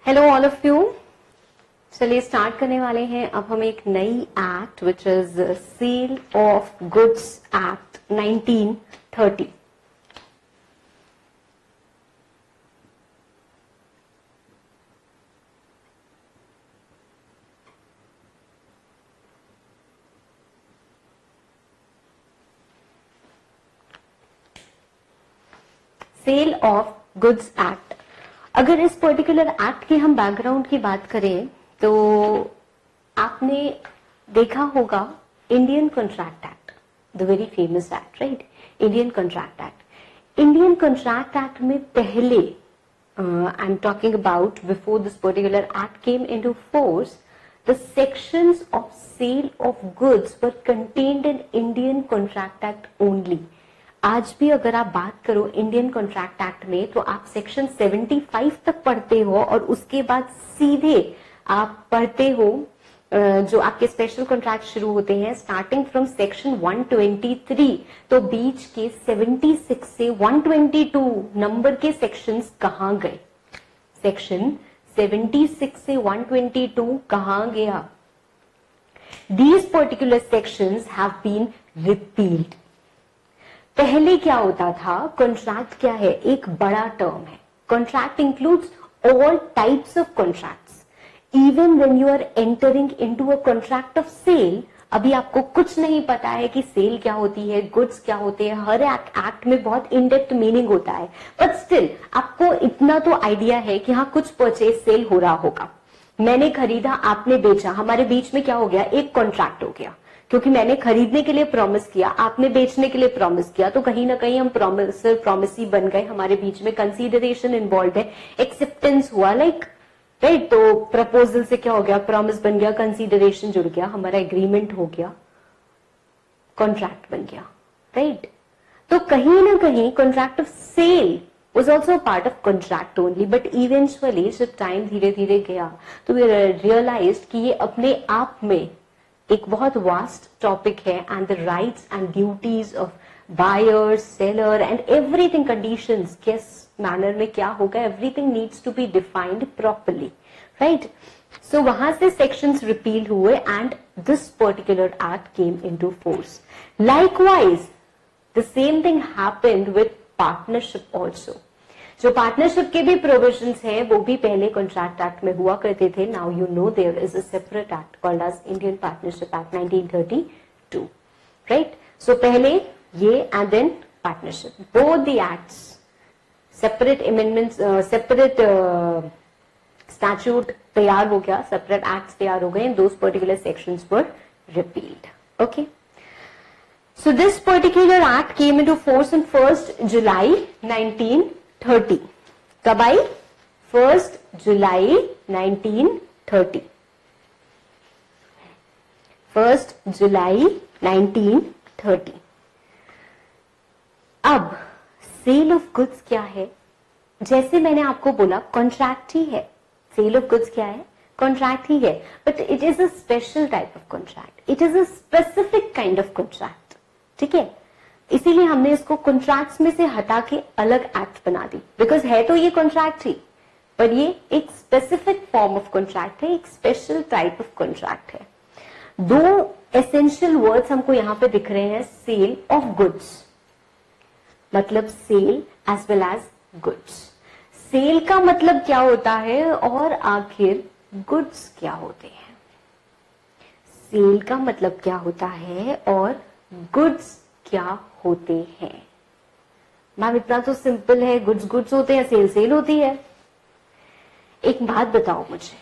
Hello all of you. चलिए start करने वाले हैं अब हम एक नई act which is sale of goods act 1930। Sale of goods act. अगर इस पर्टिकुलर एक्ट के हम बैकग्राउंड की बात करें तो आपने देखा होगा Indian contract act, the very famous act, right? Indian contract act. Indian contract act में पहले I am talking about before this particular act came into force, the sections of sale of goods were contained in Indian contract act only. आज भी अगर आप बात करो Indian contract act में तो आप सेक्शन 75 तक पढ़ते हो और उसके बाद सीधे आप पढ़ते हो जो आपके स्पेशल कॉन्ट्रैक्ट शुरू होते हैं स्टार्टिंग फ्रॉम सेक्शन 123। तो बीच के 76 से 122 नंबर के सेक्शंस कहां गए? सेक्शन 76 से 122 कहां गया? These particular sections have been repealed. पहले क्या होता था? कॉन्ट्रैक्ट क्या है? एक बड़ा टर्म है। Contract includes all types of contracts. Even when you are entering into a contract of sale, अभी आपको कुछ नहीं पता है कि सेल क्या होती है, गुड्स क्या होते हैं। हर एक्ट में बहुत इन डेप्थ मीनिंग होता है, बट स्टिल आपको इतना तो आइडिया है कि हाँ कुछ परचेज सेल हो रहा होगा। मैंने खरीदा, आपने बेचा, हमारे बीच में क्या हो गया? एक कॉन्ट्रैक्ट हो गया, क्योंकि मैंने खरीदने के लिए प्रॉमिस किया, आपने बेचने के लिए प्रॉमिस किया, तो कहीं ना कहीं हम प्रॉमिसी बन गए। हमारे बीच में कंसीडरेशन इन्वॉल्व है, एक्सेप्टेंस हुआ, लाइक राइट। तो प्रपोजल से क्या हो गया? प्रॉमिस बन गया, कंसीडरेशन जुड़ गया, हमारा एग्रीमेंट हो गया, कॉन्ट्रैक्ट बन गया, राइट। तो कहीं ना कहीं contract of sale was also a part of contract only, but eventually जब टाइम धीरे धीरे गया तो we realized कि ये अपने आप में एक बहुत वास्ट टॉपिक है and the rights and duties of buyer, seller and everything, conditions किस मैनर में क्या होगा, everything needs to be defined properly, right. So वहां से सेक्शंस रिपील हुए and this particular act came into force. Likewise the same thing happened with partnership also. जो partnership के भी प्रोविजंस हैं वो भी पहले कॉन्ट्रैक्ट एक्ट में हुआ करते थे। Now you know there is a separate act called as Indian partnership act 1932, right. So पहले ये and then partnership, both the acts separate amendments, separate statute तैयार हो गया, सेपरेट एक्ट्स तैयार हो गए, those particular sections were repealed. Okay, so this particular act came into force on 1st July 1930. कब आई? 1st July 1930। 1st July 1930। अब cell of goods क्या है? जैसे मैंने आपको बोला कॉन्ट्रैक्ट ही है। सेल ऑफ गुड्स क्या है? कॉन्ट्रैक्ट ही है, but it is a special type of contract, it is a specific kind of contract, ठीक है। इसीलिए हमने इसको कॉन्ट्रैक्ट्स में से हटा के अलग एक्ट बना दी, बिकॉज है तो ये कॉन्ट्रैक्ट ही, पर ये एक स्पेसिफिक फॉर्म ऑफ कॉन्ट्रैक्ट है, एक स्पेशल टाइप ऑफ कॉन्ट्रैक्ट है। दो एसेंशियल वर्ड्स हमको यहां पे दिख रहे हैं, सेल ऑफ गुड्स, मतलब sale as well as goods. Sale का मतलब क्या होता है और आखिर गुड्स क्या होते हैं? सेल का मतलब क्या होता है और गुड्स क्या होते हैं? मैम इतना तो सिंपल है, गुड्स गुड्स होते हैं, सेल सेल होती है। एक बात बताओ मुझे,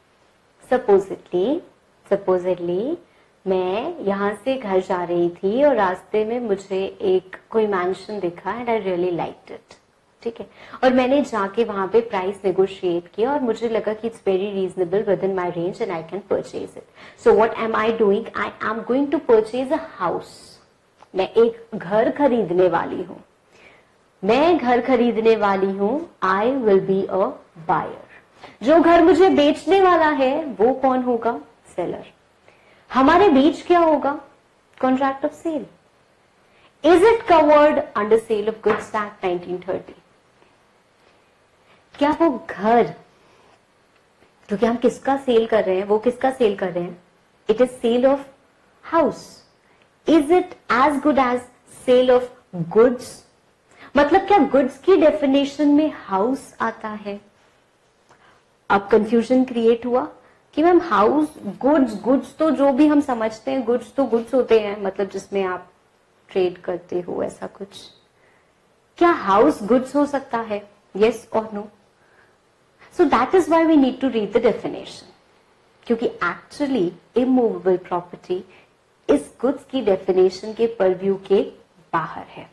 सपोजिटली मैं यहां से घर जा रही थी और रास्ते में मुझे एक कोई मैंशन दिखा and I really liked it, ठीक है, और मैंने जाके वहां पे प्राइस नेगोशिएट किया और मुझे लगा कि it's very reasonable within my range and I can purchase it. So what am I doing? I am going to purchase a house. मैं एक घर खरीदने वाली हूं, मैं घर खरीदने वाली हूं। I will be a buyer. जो घर मुझे बेचने वाला है वो कौन होगा? सेलर। हमारे बीच क्या होगा? Contract of sale. Is it covered under sale of goods act 1930? क्या वो घर क्योंकि हम किसका सेल कर रहे हैं, वो किसका सेल कर रहे हैं, it is sale of house. Is it as good as sale of goods? मतलब क्या गुड्स की डेफिनेशन में हाउस आता है? अब कंफ्यूजन क्रिएट हुआ कि मैम हाउस, गुड्स तो जो भी हम समझते हैं, गुड्स तो गुड्स होते हैं, मतलब जिसमें आप ट्रेड करते हो, ऐसा कुछ. क्या हाउस गुड्स हो सकता है? यस और no? So that is why we need to read the definition, क्योंकि एक्चुअली इमूवेबल प्रॉपर्टी इस गुड्स की डेफिनेशन के परव्यू के बाहर है.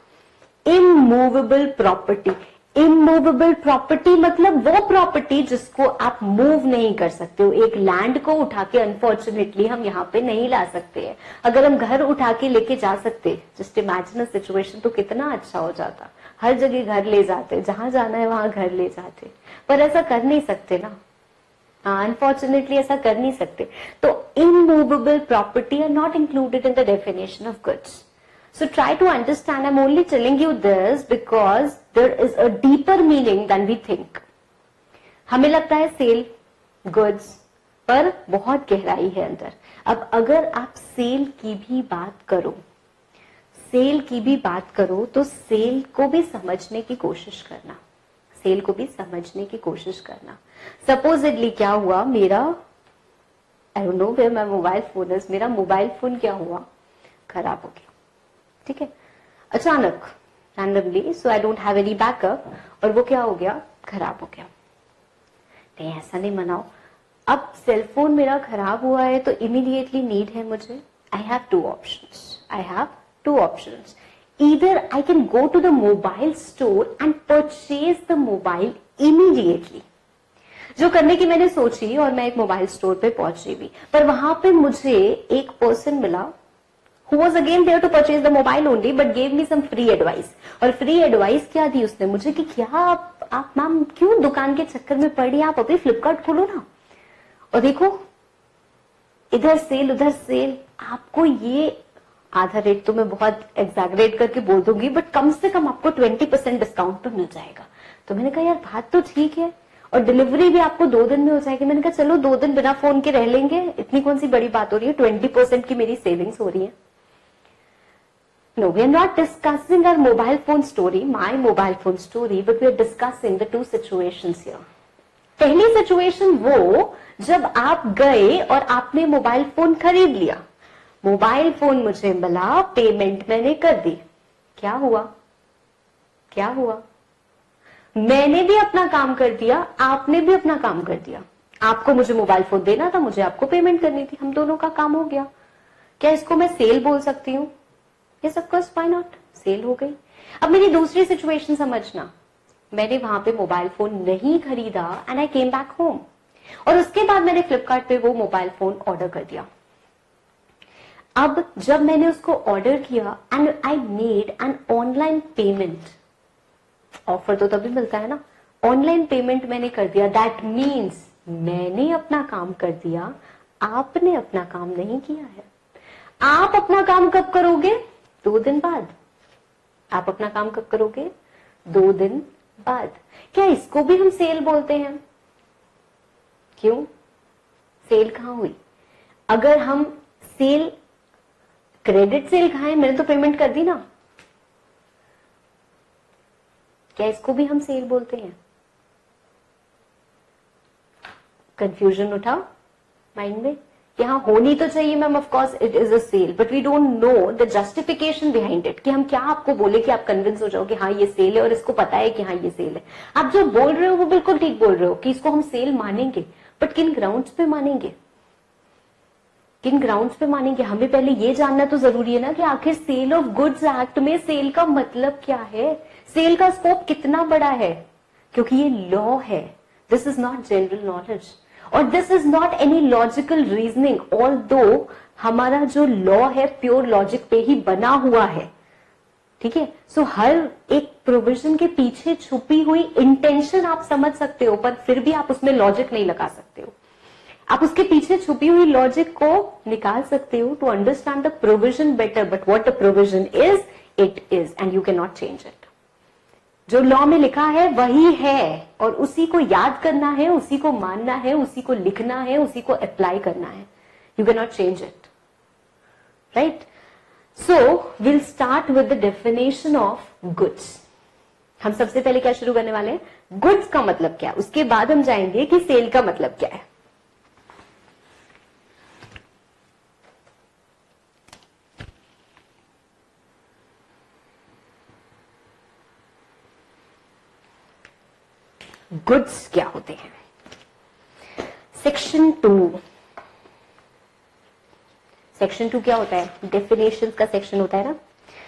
इमूवेबल प्रॉपर्टी, इमूवेबल प्रॉपर्टी मतलब वो प्रॉपर्टी जिसको आप मूव नहीं कर सकते हो. एक लैंड को उठा के अनफॉर्चुनेटली हम यहाँ पे नहीं ला सकते हैं. अगर हम घर उठा के लेके जा सकते, जस्ट इमेजिन अ सिचुएशन, तो कितना अच्छा हो जाता. हर जगह घर ले जाते, जहां जाना है वहां घर ले जाते, पर ऐसा कर नहीं सकते ना. अनफॉर्चुनेटली ऐसा कर नहीं सकते. तो immovable property are not included in the definition of goods. So try to understand, I'm only telling you this because there is a deeper meaning than we think. हमें लगता है सेल गुड्स, पर बहुत गहराई है अंदर. अब अगर आप सेल की भी बात करो, सेल की भी बात करो, तो सेल को भी समझने की कोशिश करना, सेल को भी समझने की कोशिश करना. सपोजिटली क्या हुआ, मेरा I don't know where my mobile phone is, मेरा मोबाइल फोन क्या हुआ, खराब हो गया. ठीक है, अचानक randomly, so I don't have any backup, और वो क्या हो गया, खराब हो गया. नहीं, ऐसा नहीं मनाओ. अब सेलफोन मेरा खराब हुआ है तो इमीडिएटली नीड है मुझे. I have two options. Either I can go to the mobile store and purchase the mobile immediately, जो करने की मैंने सोची, और मैं एक मोबाइल स्टोर पे पहुंची भी. पर वहां पे मुझे एक पर्सन मिला who was again there to purchase the mobile only but gave me some free advice. और free advice क्या दी उसने मुझे कि क्या आप मैम क्यों दुकान के चक्कर में पड़ी, आप अभी फ्लिपकार्ट खोलो ना और देखो इधर सेल उधर सेल. आपको ये आधा रेट तो मैं बहुत एग्जैगरेट करके बोल दूंगी, बट कम से कम आपको 20% डिस्काउंट तो मिल जाएगा. तो मैंने कहा यार बात तो ठीक है, और डिलीवरी भी आपको 2 दिन में हो जाएगी. मैंने कहा चलो 2 दिन बिना फोन के रह लेंगे, इतनी कौन सी बड़ी बात हो रही है, 20% की मेरी सेविंग्स हो रही है. No, we are not discussing our mobile phone story, my mobile phone story, but we are discussing the two situations here. पहली सिचुएशन वो जब आप गए और आपने मोबाइल फोन खरीद लिया, मोबाइल फोन मुझे मिला, पेमेंट मैंने कर दी. क्या हुआ, क्या हुआ, मैंने भी अपना काम कर दिया, आपने भी अपना काम कर दिया. आपको मुझे मोबाइल फोन देना था, मुझे आपको पेमेंट करनी थी, हम दोनों का काम हो गया. क्या इसको मैं सेल बोल सकती हूँ? Yes, of course, why not? Sale हो गई. अब मेरी दूसरी सिचुएशन समझना, मैंने वहां पे मोबाइल फोन नहीं खरीदा and I came back home, और उसके बाद मैंने फ्लिपकार्ट पे वो मोबाइल फोन ऑर्डर कर दिया. अब जब मैंने उसको ऑर्डर किया and I made an online payment, offer तो तभी मिलता है ना, ऑनलाइन पेमेंट मैंने कर दिया. दैट मीन्स मैंने अपना काम कर दिया, आपने अपना काम नहीं किया है. आप अपना काम कब करोगे? 2 दिन बाद. आप अपना काम कब करोगे? 2 दिन बाद. क्या इसको भी हम सेल बोलते हैं? क्यों? सेल कहां हुई? अगर हम सेल, क्रेडिट सेल कहां है? मैंने तो पेमेंट कर दी ना. क्या इसको भी हम सेल बोलते हैं? कंफ्यूजन उठा माइंड में. यहाँ होनी तो चाहिए ma'am, of course it is a sale, but we don't know the justification behind it, कि हम क्या आपको बोले कि आप कन्विंस हो जाओ कि हाँ ये सेल है और इसको पता है कि हाँ ये सेल है. आप जो बोल रहे हो वो बिल्कुल ठीक बोल रहे हो कि इसको हम सेल मानेंगे, बट किन ग्राउंड्स पे मानेंगे, किन ग्राउंड्स पे मानेंगे? हमें पहले ये जानना तो जरूरी है ना कि आखिर सेल ऑफ गुड्स एक्ट में सेल का मतलब क्या है, सेल का स्कोप कितना बड़ा है, क्योंकि ये लॉ है. This is not general knowledge और this is not any logical reasoning, although हमारा जो लॉ है प्योर लॉजिक पे ही बना हुआ है. ठीक है, सो हर एक प्रोविजन के पीछे छुपी हुई इंटेंशन आप समझ सकते हो, पर फिर भी आप उसमें लॉजिक नहीं लगा सकते हो. आप उसके पीछे छुपी हुई लॉजिक को निकाल सकते हो to understand the provision better, but what the provision is, it is and you can not change it. जो लॉ में लिखा है वही है और उसी को याद करना है, उसी को मानना है, उसी को लिखना है, उसी को अप्लाई करना है. You can not change it, right? So will start with the definition of goods. हम सबसे पहले क्या शुरू करने वाले हैं? गुड्स का मतलब क्या है. उसके बाद हम जाएंगे कि सेल का मतलब क्या है. गुड्स क्या होते हैं? सेक्शन 2. सेक्शन 2 क्या होता है? डेफिनेशंस का सेक्शन होता है ना.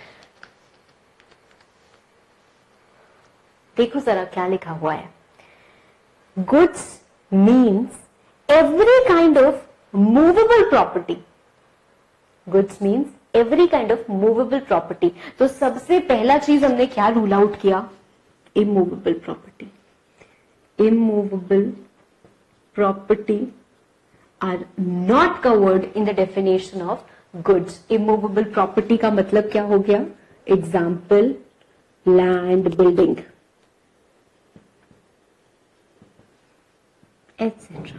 देखो जरा क्या लिखा हुआ है. Goods means every kind of movable property. Goods means every kind of movable property. तो सबसे पहला चीज हमने क्या रूल आउट किया? Immovable property. Immovable property are not covered in the definition of goods. Immovable property का मतलब क्या हो गया? Example, land, building, etc.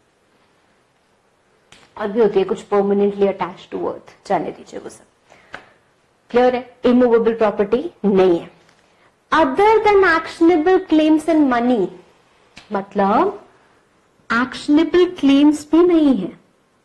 और भी होती है कुछ permanently attached to earth. जाने दीजिए वो सब. क्लियर है? Immovable property नहीं है. Other than actionable claims and money, मतलब एक्शनेबल क्लेम्स भी नहीं है.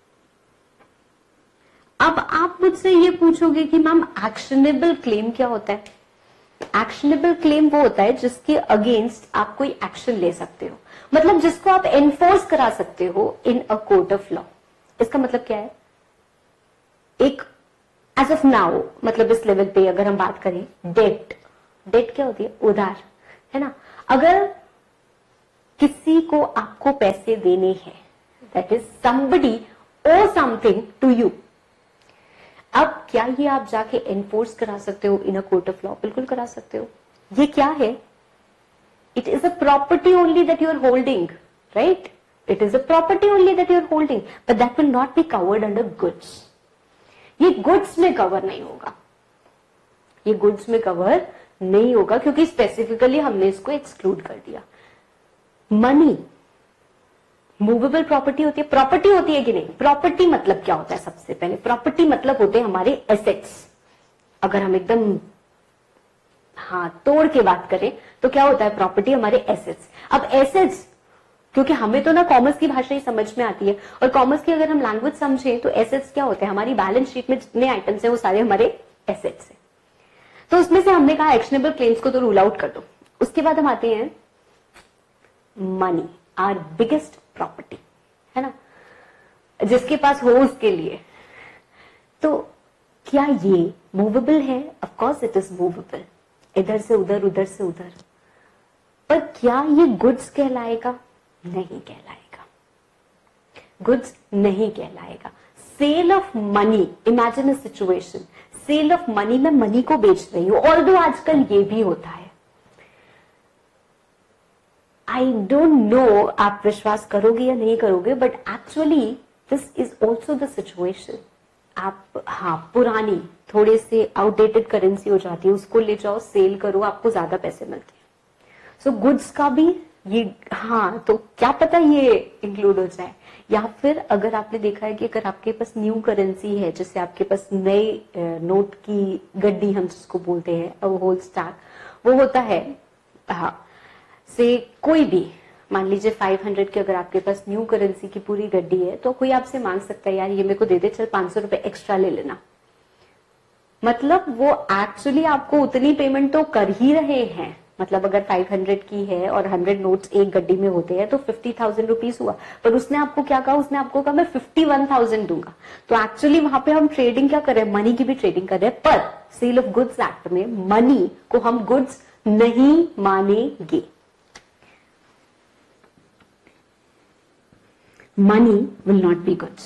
अब आप मुझसे ये पूछोगे कि मैम एक्शनेबल क्लेम क्या होता है? एक्शनेबल क्लेम वो होता है जिसके अगेंस्ट आप कोई एक्शन ले सकते हो, मतलब जिसको आप एनफोर्स करा सकते हो in a court of law. इसका मतलब क्या है? एक एज ऑफ नाउ, मतलब इस लेवल पे अगर हम बात करें, डेट. डेट क्या होती है? उधार, है ना. अगर किसी को आपको पैसे देने हैं, that is somebody owe something to you. अब क्या ये आप जाके एनफोर्स करा सकते हो in a court of law? बिल्कुल करा सकते हो. ये क्या है? It is a property only that you are holding, right? It is a property only that you are holding, but that will not be covered under goods. ये goods में cover नहीं होगा. ये गुड्स में कवर नहीं होगा क्योंकि specifically हमने इसको एक्सक्लूड कर दिया. मनी मूवेबल प्रॉपर्टी होती है. प्रॉपर्टी होती है कि नहीं? प्रॉपर्टी मतलब क्या होता है? सबसे पहले प्रॉपर्टी मतलब होते हैं हमारे एसेट्स. अगर हम एकदम तोड़ के बात करें तो क्या होता है? प्रॉपर्टी हमारे एसेट्स. अब एसेट्स, क्योंकि हमें तो ना कॉमर्स की भाषा ही समझ में आती है, और कॉमर्स की अगर हम लैंग्वेज समझें तो एसेट्स क्या होते हैं? हमारी बैलेंस शीट में जितने आइटम्स हैं वो सारे हमारे एसेट्स हैं. तो उसमें से हमने कहा एक्शनेबल क्लेम्स को तो रूल आउट कर दो. उसके बाद हम आते हैं मनी, आर बिगेस्ट प्रॉपर्टी, है ना, जिसके पास हो उसके लिए. तो क्या ये मूवेबल है? Of course it is movable, इधर से उधर, उधर से उधर. पर क्या ये गुड्स कहलाएगा? नहीं कहलाएगा. गुड्स नहीं कहलाएगा. Sale of money, imagine a situation, sale of money, मैं मनी को बेच रही हूं. ऑल्दो आजकल ये भी होता है. आई डोंट नो आप विश्वास करोगे या नहीं करोगे, but actually this is also the situation. आप पुरानी थोड़े से आउटडेटेड करेंसी हो जाती है, उसको ले जाओ, सेल करो, आपको ज्यादा पैसे मिलते हैं. सो गुड्स का भी ये, तो क्या पता ये इंक्लूड हो जाए. या फिर अगर आपने देखा है कि अगर आपके पास न्यू करेंसी है, जैसे आपके पास नए नोट की गड्डी हम जिसको बोलते हैं, होल स्टैक, वो होता है. से कोई भी मान लीजिए 500 की अगर आपके पास न्यू करेंसी की पूरी गड्डी है, तो कोई आपसे मांग सकता है यार ये मेरे को दे दे, चल 500 रुपए एक्स्ट्रा ले लेना. मतलब वो एक्चुअली आपको उतनी पेमेंट तो कर ही रहे हैं. मतलब अगर 500 की है और 100 नोट्स एक गड्डी में होते हैं तो 50,000 रुपीज हुआ. पर उसने आपको क्या कहा? उसने आपको कहा मैं 51,000 दूंगा. तो एक्चुअली वहां पे हम ट्रेडिंग क्या कर रहे हैं? मनी की भी ट्रेडिंग कर रहे हैं. पर सेल ऑफ गुड्स एक्ट में मनी को हम गुड्स नहीं मानेंगे. Money will not be goods.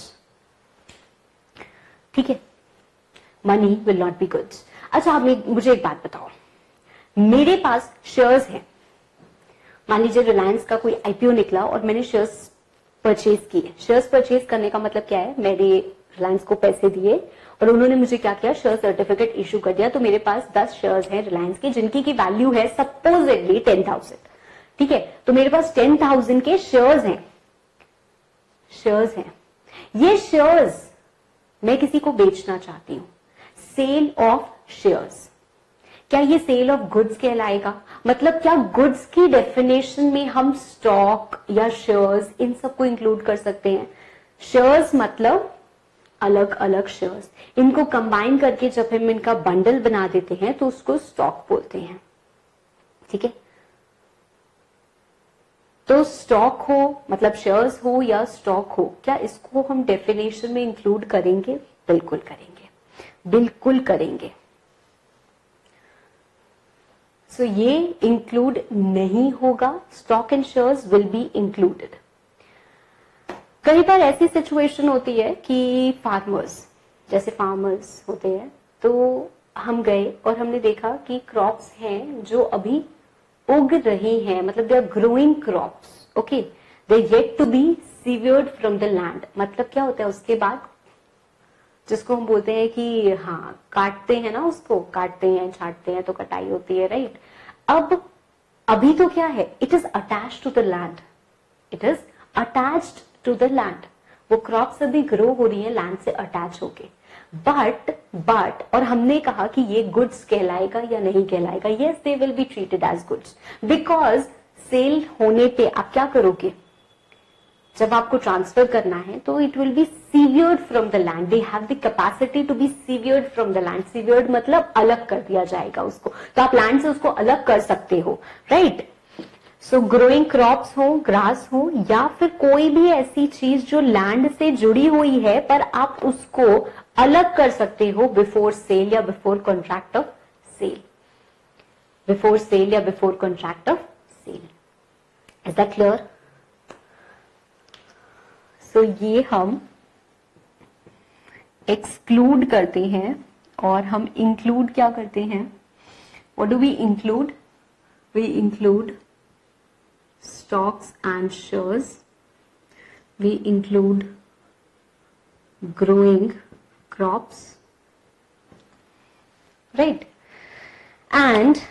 ठीक है, money will not be goods. अच्छा, आप मुझे एक बात बताओ, मेरे पास शेयर्स हैं. मान लीजिए रिलायंस का कोई आईपीओ निकला और मैंने शेयर्स परचेज किए. शेयर्स परचेज करने का मतलब क्या है? मेरे रिलायंस को पैसे दिए और उन्होंने मुझे क्या किया, शेयर सर्टिफिकेट इशू कर दिया। तो मेरे पास 10 शेयर्स हैं रिलायंस के, जिनकी की वैल्यू है सपोजिटली 10,000। ठीक है, तो मेरे पास 10,000 के शेयर्स हैं। ये शेयर्स मैं किसी को बेचना चाहती हूं, सेल ऑफ शेयर्स। क्या ये सेल ऑफ गुड्स कहलाएगा? मतलब क्या गुड्स की डेफिनेशन में हम स्टॉक या शेयर्स इन सबको इंक्लूड कर सकते हैं? शेयर्स मतलब अलग अलग शेयर्स, इनको कंबाइन करके जब हम इनका बंडल बना देते हैं तो उसको स्टॉक बोलते हैं। ठीक है, तो स्टॉक हो मतलब शेयर्स हो या स्टॉक हो, क्या इसको हम डेफिनेशन में इंक्लूड करेंगे? बिल्कुल करेंगे, बिल्कुल करेंगे। सो ये इंक्लूड नहीं होगा, stock and shares will be included. कई बार ऐसी सिचुएशन होती है कि फार्मर्स होते हैं, तो हम गए और हमने देखा कि क्रॉप्स हैं जो अभी उग रही हैं, मतलब they are growing crops, okay, they yet to be severed from the land. मतलब क्या होता है उसके बाद, जिसको हम बोलते हैं कि हाँ काटते हैं ना, उसको काटते हैं छाटते हैं तो कटाई होती है, राइट। अब अभी तो क्या है, it is attached to the land, it is attached to the land. वो क्रॉप्स अभी ग्रो हो रही है लैंड से अटैच होके, बट और हमने कहा कि ये गुड्स कहलाएगा या नहीं कहलाएगा? Yes, they will be treated as goods, because sale होने पे आप क्या करोगे, जब आपको ट्रांसफर करना है तो it will be severed from the land, they have the capacity to be severed from the land. Severed मतलब अलग कर दिया जाएगा उसको, तो आप लैंड से उसको अलग कर सकते हो, राइट। सो ग्रोइंग क्रॉप्स हो, ग्रास हो, या फिर कोई भी ऐसी चीज जो लैंड से जुड़ी हुई है पर आप उसको अलग कर सकते हो बिफोर सेल या before contract of sale, before sale या before contract of sale. Is that clear? So ये हम एक्सक्लूड करते हैं और हम इंक्लूड क्या करते हैं? What do we include? We include stocks and shares, we include growing crops, right, and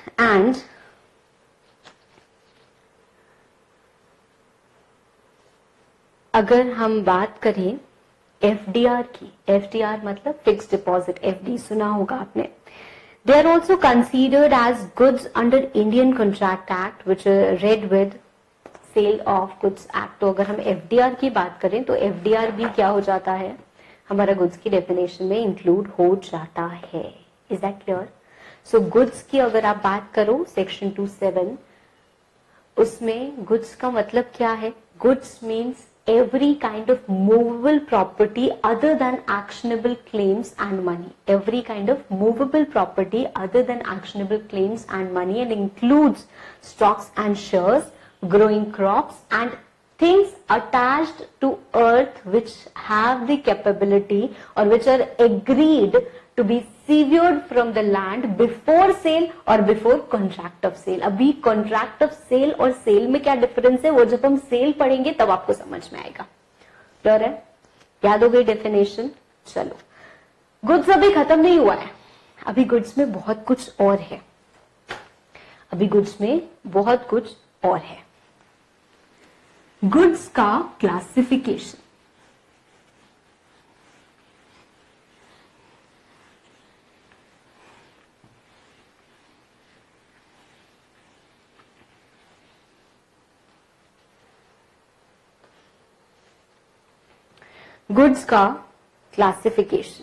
अगर हम बात करें एफडीआर की, एफडीआर मतलब फिक्स्ड डिपॉजिट, एफडी सुना होगा आपने। They are also considered as goods under Indian Contract Act, which are read with sale of goods act. तो अगर हम एफडीआर की बात करें तो एफडीआर भी क्या हो जाता है, हमारा गुड्स की डेफिनेशन में इंक्लूड हो जाता है। Is that clear? So goods की अगर आप बात करो सेक्शन 27, उसमें गुड्स का मतलब क्या है? Goods means every kind of movable property other than actionable claims and money, every kind of movable property other than actionable claims and money, and includes stocks and shares, growing crops and things attached to earth which have the capability or which are agreed to be severed from the land before sale or before contract of sale। अभी contract of sale और sale में क्या difference है, वो जब हम cell पढ़ेंगे तब आपको समझ में आएगा। क्लियर है? याद हो गई डेफिनेशन? चलो, गुड्स अभी खत्म नहीं हुआ है, अभी गुड्स में बहुत कुछ और है, अभी गुड्स में बहुत कुछ और है। गुड्स का क्लासिफिकेशन, गुड्स का classification,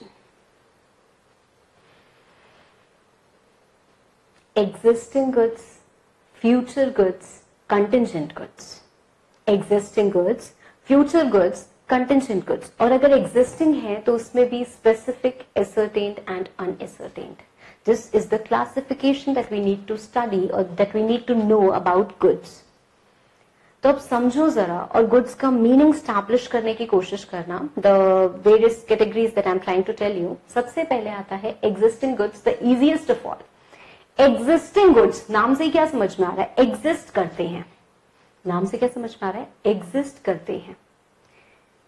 existing goods, future goods, contingent goods. Existing goods, future goods, contingent goods. और अगर एग्जिस्टिंग है तो उसमें भी specific, ascertained and unascertained. This is the classification that we need to study और that we need to know about goods. तो अब समझो जरा और गुड्स का मीनिंग स्टैब्लिश करने की कोशिश करना। The various categories that I am trying to tell you. सबसे पहले आता है existing goods, the easiest of all. Existing goods, नाम से क्या समझ में आ रहा है? एग्जिस्ट करते हैं। नाम से क्या समझ में आ रहा है? एग्जिस्ट करते हैं।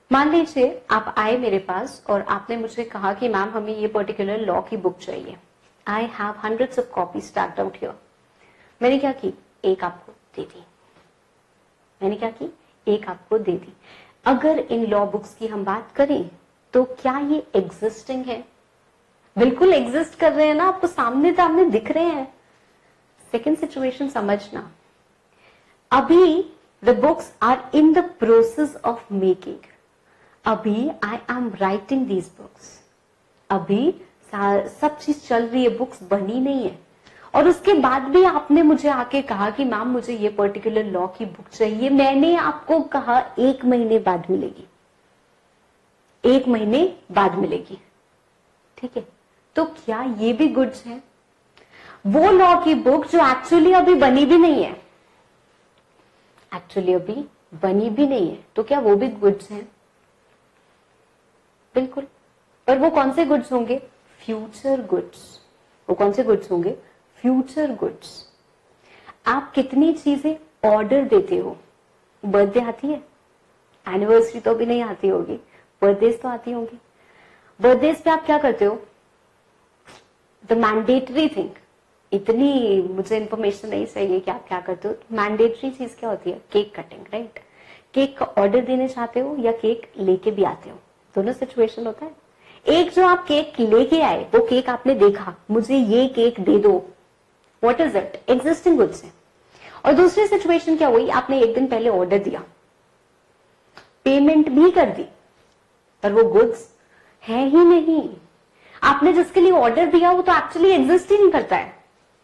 मान लीजिए आप आए मेरे पास और आपने मुझे कहा कि मैम हमें ये पर्टिकुलर लॉ की बुक चाहिए. I have hundreds of copy stacked out here. मैंने क्या की, एक आपको दे दी. मैंने क्या की, एक आपको दे दी. अगर इन लॉ बुक्स की हम बात करें तो क्या ये एग्जिस्टिंग है? बिल्कुल एग्जिस्ट कर रहे हैं ना, आपको सामने सामने दिख रहे हैं. सेकेंड सिचुएशन समझना, अभी the books are in the process of making. अभी I am writing these books. अभी सब चीज चल रही है, बुक्स बनी नहीं है. और उसके बाद भी आपने मुझे आके कहा कि मैम मुझे ये पर्टिकुलर लॉ की बुक चाहिए. मैंने आपको कहा 1 महीने बाद मिलेगी, 1 महीने बाद मिलेगी. ठीक है, तो क्या ये भी गुड्स है? वो लॉ की बुक जो एक्चुअली अभी बनी भी नहीं है, एक्चुअली अभी बनी भी नहीं है, तो क्या वो भी गुड्स हैं? बिल्कुल. पर वो कौन से गुड्स होंगे? Future goods. वो कौन से गुड्स होंगे? Future goods. आप कितनी चीजें ऑर्डर देते हो? बर्थडे आती है, एनिवर्सरी तो अभी नहीं आती होगी, बर्थडेज तो आती होंगी. बर्थडेज पे आप क्या करते हो? The mandatory thing. इतनी मुझे इंफॉर्मेशन नहीं चाहिए कि आप क्या करते हो. मैंडेटरी चीज क्या होती है? Cake cutting, right? केक का ऑर्डर देने चाहते हो या केक लेके भी आते हो? दोनों सिचुएशन होता है. एक जो आप केक लेके आए, वो केक आपने देखा, मुझे ये केक दे दो, what is it? Existing goods है. और दूसरी सिचुएशन क्या हुई? आपने एक दिन पहले ऑर्डर दिया, पेमेंट भी कर दी, पर वो गुड्स है ही नहीं. आपने जिसके लिए ऑर्डर दिया वो तो एक्चुअली एग्जिस्ट ही नहीं करता है,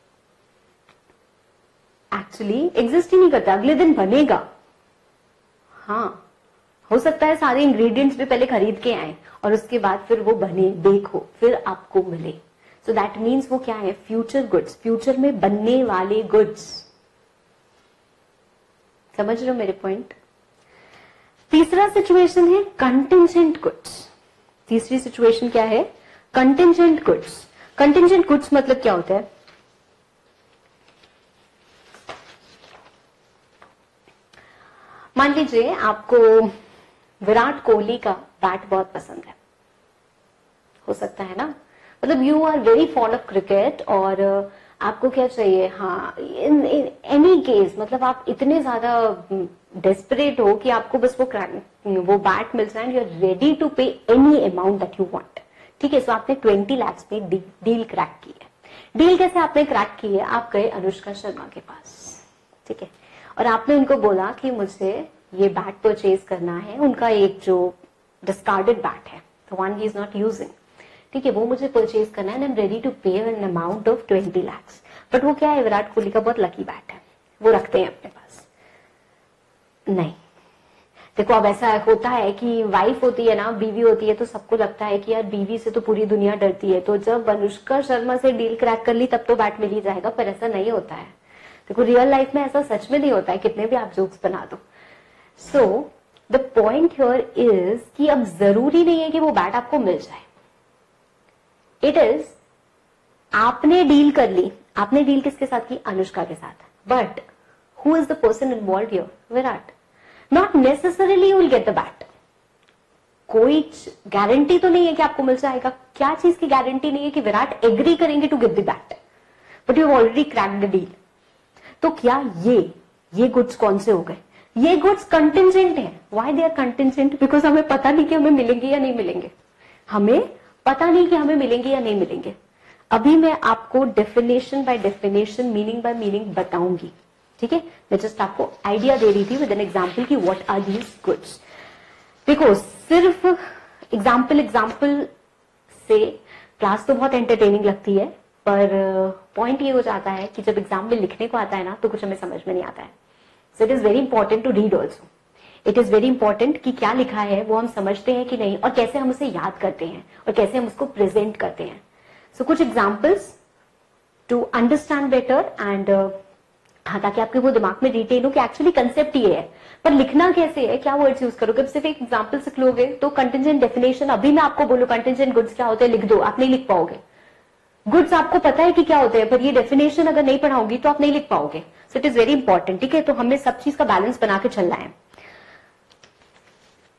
एक्चुअली एग्जिस्ट ही नहीं करता. अगले दिन बनेगा, हाँ हो सकता है सारे इंग्रेडिएंट्स भी पहले खरीद के आए और उसके बाद फिर वो बने, देखो, फिर आपको मिले. सो दैट मीन्स वो क्या है? फ्यूचर गुड्स, फ्यूचर में बनने वाले गुड्स. समझ रहे हो मेरे पॉइंट? तीसरा सिचुएशन है कंटिंजेंट गुड्स. तीसरी सिचुएशन क्या है? Contingent goods. कंटिंजेंट गुड्स मतलब क्या होता है? मान लीजिए आपको विराट कोहली का बैट बहुत पसंद है, हो सकता है ना, मतलब you are very fond of cricket और आपको क्या चाहिए, हाँ इन एनी केस, मतलब आप इतने ज्यादा डेस्परेट हो कि आपको बस वो बैट मिल जाए, you are ready to pay any amount that you want. ठीक है, सो आपने 20 लाख में डील क्रैक की है. डील कैसे आपने क्रैक की है? आप गए अनुष्का शर्मा के पास, ठीक है, और आपने उनको बोला कि मुझे ये बैट परचेज करना है. उनका एक जो डिस्कार्डेड बैट है, the one he is not using, ठीक है, वो मुझे परचेज करना है and I am ready to pay an amount of 20 lakh. But वो क्या है? विराट कोहली का बहुत लकी बैट है, वो रखते हैं अपने पास. नहीं, देखो अब ऐसा होता है कि वाइफ होती है ना, बीवी होती है, तो सबको लगता है कि यार बीवी से तो पूरी दुनिया डरती है, तो जब अनुष्का शर्मा से डील क्रैक कर ली तब तो बैट मिल ही जाएगा. पर ऐसा नहीं होता है. देखो रियल लाइफ में ऐसा सच में नहीं होता है, कितने भी आप जोक्स बना दो. So the point here is कि अब जरूरी नहीं है कि वो बैट आपको मिल जाए. इट इज, आपने डील कर ली. आपने डील किसके साथ की? अनुष्का के साथ. But who is the person involve here? Virat. Not necessarily you will get the bat. कोई गारंटी तो नहीं है कि आपको मिल जाएगा. क्या चीज की गारंटी नहीं है? कि विराट एग्री करेंगे to give the bat, but you have already cracked the deal. तो क्या ये गुड्स कौन से हो गए? ये गुड्स कंटिंजेंट है. Why they are contingent? Because हमें पता नहीं कि हमें मिलेंगे या नहीं मिलेंगे. हमें पता नहीं कि हमें मिलेंगे या नहीं मिलेंगे. अभी मैं आपको definition by definition, meaning by meaning बताऊंगी. ठीक है, मैं जस्ट आपको आइडिया दे रही थी विद एन एग्जाम्पल की व्हाट आर दीज गुड्स. देखो सिर्फ एग्जाम्पल से क्लास तो बहुत एंटरटेनिंग लगती है, पर पॉइंट ये हो जाता है कि जब एग्जाम में लिखने को आता है ना, तो कुछ हमें समझ में नहीं आता है. So it is very important to read also. It is very important कि क्या लिखा है वो हम समझते हैं कि नहीं, और कैसे हम उसे याद करते हैं और कैसे हम उसको प्रेजेंट करते हैं. सो कुछ examples to understand better and हाँ, ताकि आपके वो दिमाग में रिटेन हो कि एक्चुअली कंसेप्ट ये है, पर लिखना कैसे है, क्या वर्ड्स यूज करोगे. सिर्फ एक एग्जाम्पल से लोगे तो कंटिंजेंट डेफिनेशन, अभी मैं आपको बोलूं कंटिंजेंट गुड्स क्या होते हैं, लिख दो, आप नहीं लिख पाओगे. गुड्स आपको पता है कि क्या होते हैं, पर ये डेफिनेशन अगर नहीं पढ़ाओगी तो आप नहीं लिख पाओगे. So it is very important. ठीक है, तो हमें सब चीज का बैलेंस बना के चलना है.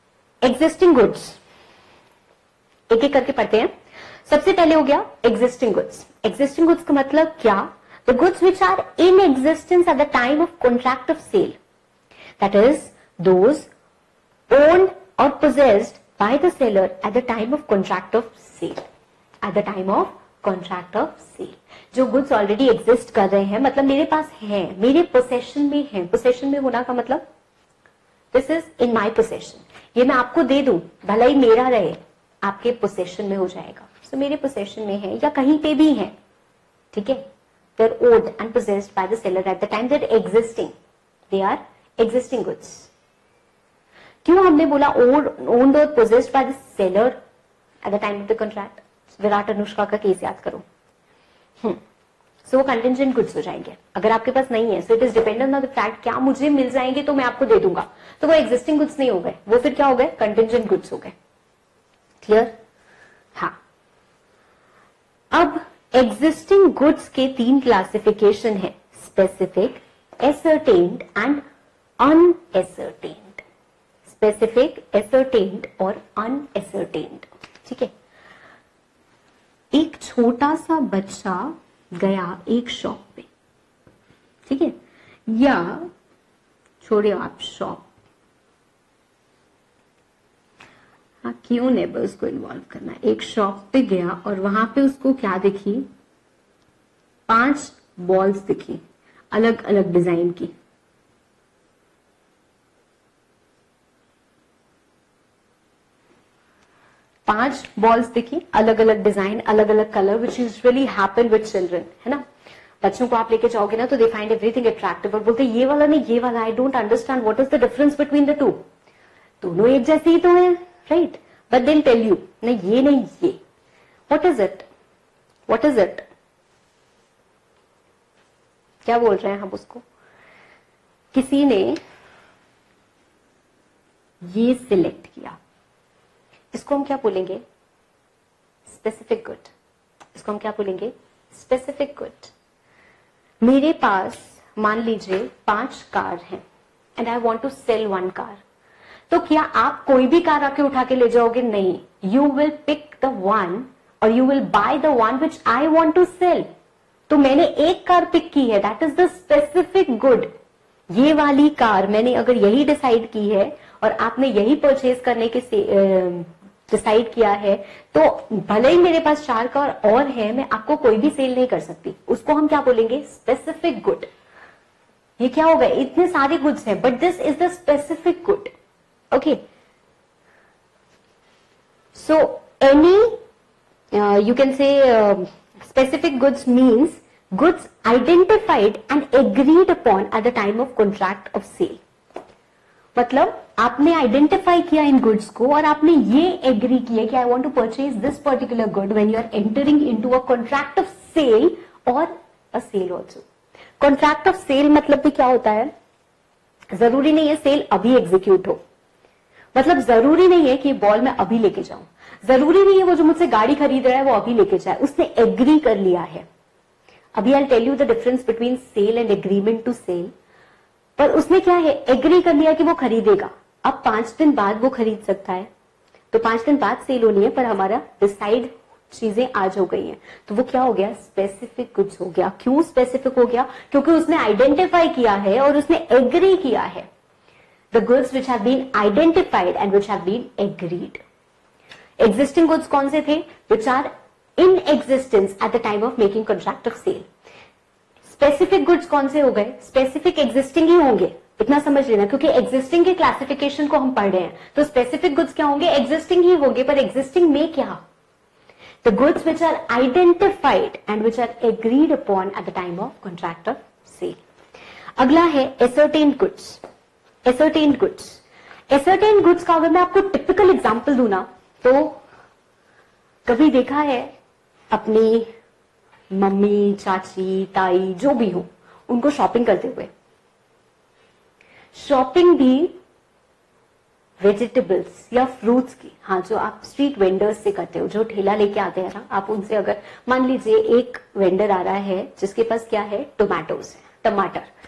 एग्जिस्टिंग गुड्स, एक एक करके पढ़ते हैं। सबसे पहले हो गया एग्जिस्टिंग गुड्स। एग्जिस्टिंग गुड्स का मतलब क्या? The goods which are in existence at the time of contract of sale, that is those owned or possessed by the seller at the time of contract of sale. At the time of contract of sale, जो goods already exist कर रहे हैं, मतलब मेरे पास है, मेरे possession में है। possession में होना का मतलब this is in my possession, ये मैं आपको दे दूं, भला ही मेरा रहे, आपके possession में हो जाएगा। so मेरे possession में है या कहीं पे भी है, ठीक है। they are owned and possessed by the seller at the time they are existing, they are existing goods। क्यों हमने बोला ओन्ड और possessed by the seller at the time of the contract? Virat Anushka का केस याद करो। सो वो कंटिंजेंट गुड्स हो जाएंगे। अगर आपके पास नहीं है, so it is dependent on the fact, क्या मुझे मिल जाएंगे तो मैं आपको दे दूंगा, तो वो एग्जिस्टिंग गुड्स नहीं हो गए, वो फिर क्या हो गए? कंटिंजेंट गुड्स हो गए। क्लियर? हाँ। अब एग्जिस्टिंग गुड्स के 3 क्लासिफिकेशन है, specific, ascertained and unascertained. Specific, ascertained और अनएसर्टेन्ड, ठीक है। एक छोटा सा बच्चा गया एक शॉप पे, ठीक है, या छोड़िए आप शॉप, हाँ क्यों नेबर्स को इन्वॉल्व करना। एक शॉप पे गया और वहां पे उसको क्या दिखी? 5 बॉल्स दिखी, अलग अलग डिजाइन की। पांच बॉल्स दिखी, अलग अलग डिजाइन, अलग अलग colour, which usually happen with children, है ना। बच्चों को आप लेके जाओगे ना तो दे फाइंड एवरीथिंग अट्रैक्टिव और बोलते ये वाला नहीं ये वाला, I don't understand what is the difference between the two. दोनों एक जैसे ही तो है, right, but then tell you नहीं ये नहीं ये। What is it? What is it? क्या बोल रहे हैं हम उसको? किसी ने ये सिलेक्ट किया, इसको हम क्या बोलेंगे? Specific good. इसको हम क्या बोलेंगे? Specific good. मेरे पास मान लीजिए 5 कार हैं and I want to sell 1 car, तो क्या आप कोई भी कार आके उठा के ले जाओगे? नहीं, you will pick the one और you will buy the one which I want to sell. तो मैंने एक कार पिक की है, that is the specific good. ये वाली कार मैंने अगर यही डिसाइड की है और आपने यही परचेज करने के डिसाइड किया है, तो भले ही मेरे पास 4 कार और है, मैं आपको कोई भी सेल नहीं कर सकती। उसको हम क्या बोलेंगे? Specific good. ये क्या हो गया? इतने सारे गुड्स हैं but this is the specific good. Okay, so any you can say specific goods means goods identified and agreed upon at the time of contract of sale। मतलब आपने आइडेंटिफाई किया इन गुड्स को और आपने ये एग्री किया कि I want to purchase this particular good when you are entering into a contract of sale और a sale also. Contract of sale मतलब भी क्या होता है? जरूरी नहीं है सेल अभी एग्जीक्यूट हो, मतलब जरूरी नहीं है कि बॉल मैं अभी लेके जाऊं, जरूरी नहीं है वो जो मुझसे गाड़ी खरीद रहा है वो अभी लेके जाए, उसने एग्री कर लिया है। अभी I tell you the difference between sale and agreement to sale. पर उसने क्या है? एग्री कर लिया कि वो खरीदेगा। अब 5 दिन बाद वो खरीद सकता है, तो 5 दिन बाद सेल होनी है, पर हमारा डिसाइड चीजें आज हो गई हैं, तो वो क्या हो गया? स्पेसिफिक गुड्स हो गया। क्यों स्पेसिफिक हो गया? क्योंकि उसने आइडेंटिफाई किया है और उसने एग्री किया है। The goods which have been identified and which have been agreed. Existing goods कौन से थे? Which are in existence at the time of making contract of sale. Specific goods कौन से हो गए? स्पेसिफिक एग्जिस्टिंग ही होंगे, इतना समझ लेना, क्योंकि एग्जिस्टिंग के क्लासिफिकेशन को हम पढ़ रहे हैं। तो स्पेसिफिक गुड्स क्या होंगे? एग्जिस्टिंग ही होंगे, पर एग्जिस्टिंग में क्या? The goods which are identified and which are agreed upon at the time of contract of sale. अगला है ascertained goods. Ascertained goods, ascertained goods का अगर मैं आपको टिपिकल एग्जांपल दूं ना, तो कभी देखा है अपनी मम्मी, चाची, ताई जो भी हो, उनको शॉपिंग करते हुए? शॉपिंग भी वेजिटेबल्स या फ्रूट्स की, हाँ, जो आप स्ट्रीट वेंडर्स से करते हो, जो ठेला लेके आते हैं ना, आप उनसे अगर मान लीजिए एक वेंडर आ रहा है जिसके पास क्या है? टोमेटोज है,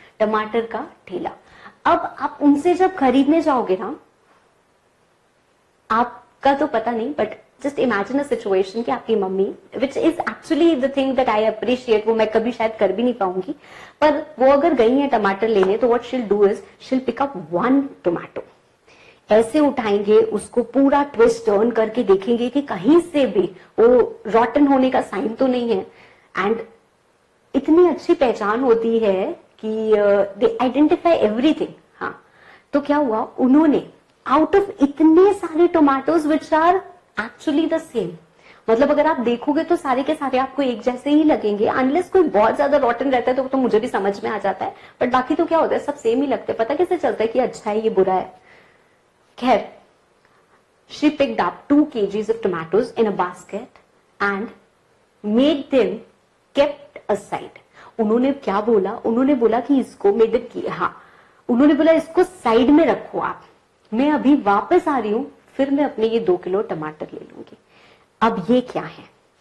टमाटर का ठेला। अब आप उनसे जब खरीदने जाओगे ना, आपका तो पता नहीं, but just imagine a situation कि आपकी mummy, which is actually the thing that I appreciate, वो मैं कभी शायद कर भी नहीं पाऊंगी, पर वो अगर गई है टमाटर लेने तो what she'll do is she'll pick up one tomato, ऐसे उठाएंगे उसको, पूरा ट्विस्ट टर्न करके देखेंगे कि कहीं से भी वो रॉटन होने का साइन तो नहीं है, एंड इतनी अच्छी पहचान होती है कि दे आइडेंटिफाई एवरीथिंग। हाँ, तो क्या हुआ, उन्होंने आउट ऑफ इतने सारे tomatoes which are actually the same, मतलब अगर आप देखोगे तो सारे के सारे आपको एक जैसे ही लगेंगे, अनलेस कोई बहुत ज्यादा रॉटन रहता है तो मुझे भी समझ में आ जाता है, बट बाकी तो क्या होता है, सब सेम ही लगते हैं। पता कैसे चलता है कि अच्छा है ये बुरा है? खैर, she picked up 2 kgs of tomatoes in a basket and made them kept aside. उन्होंने क्या बोला, उन्होंने बोला कि इसको made it किया, हाँ, उन्होंने बोला इसको साइड में रखो आप, मैं अभी वापस आ रही हूं, फिर मैं अपने ये 2 किलो टमाटर ले लूंगी। अब ये क्या है,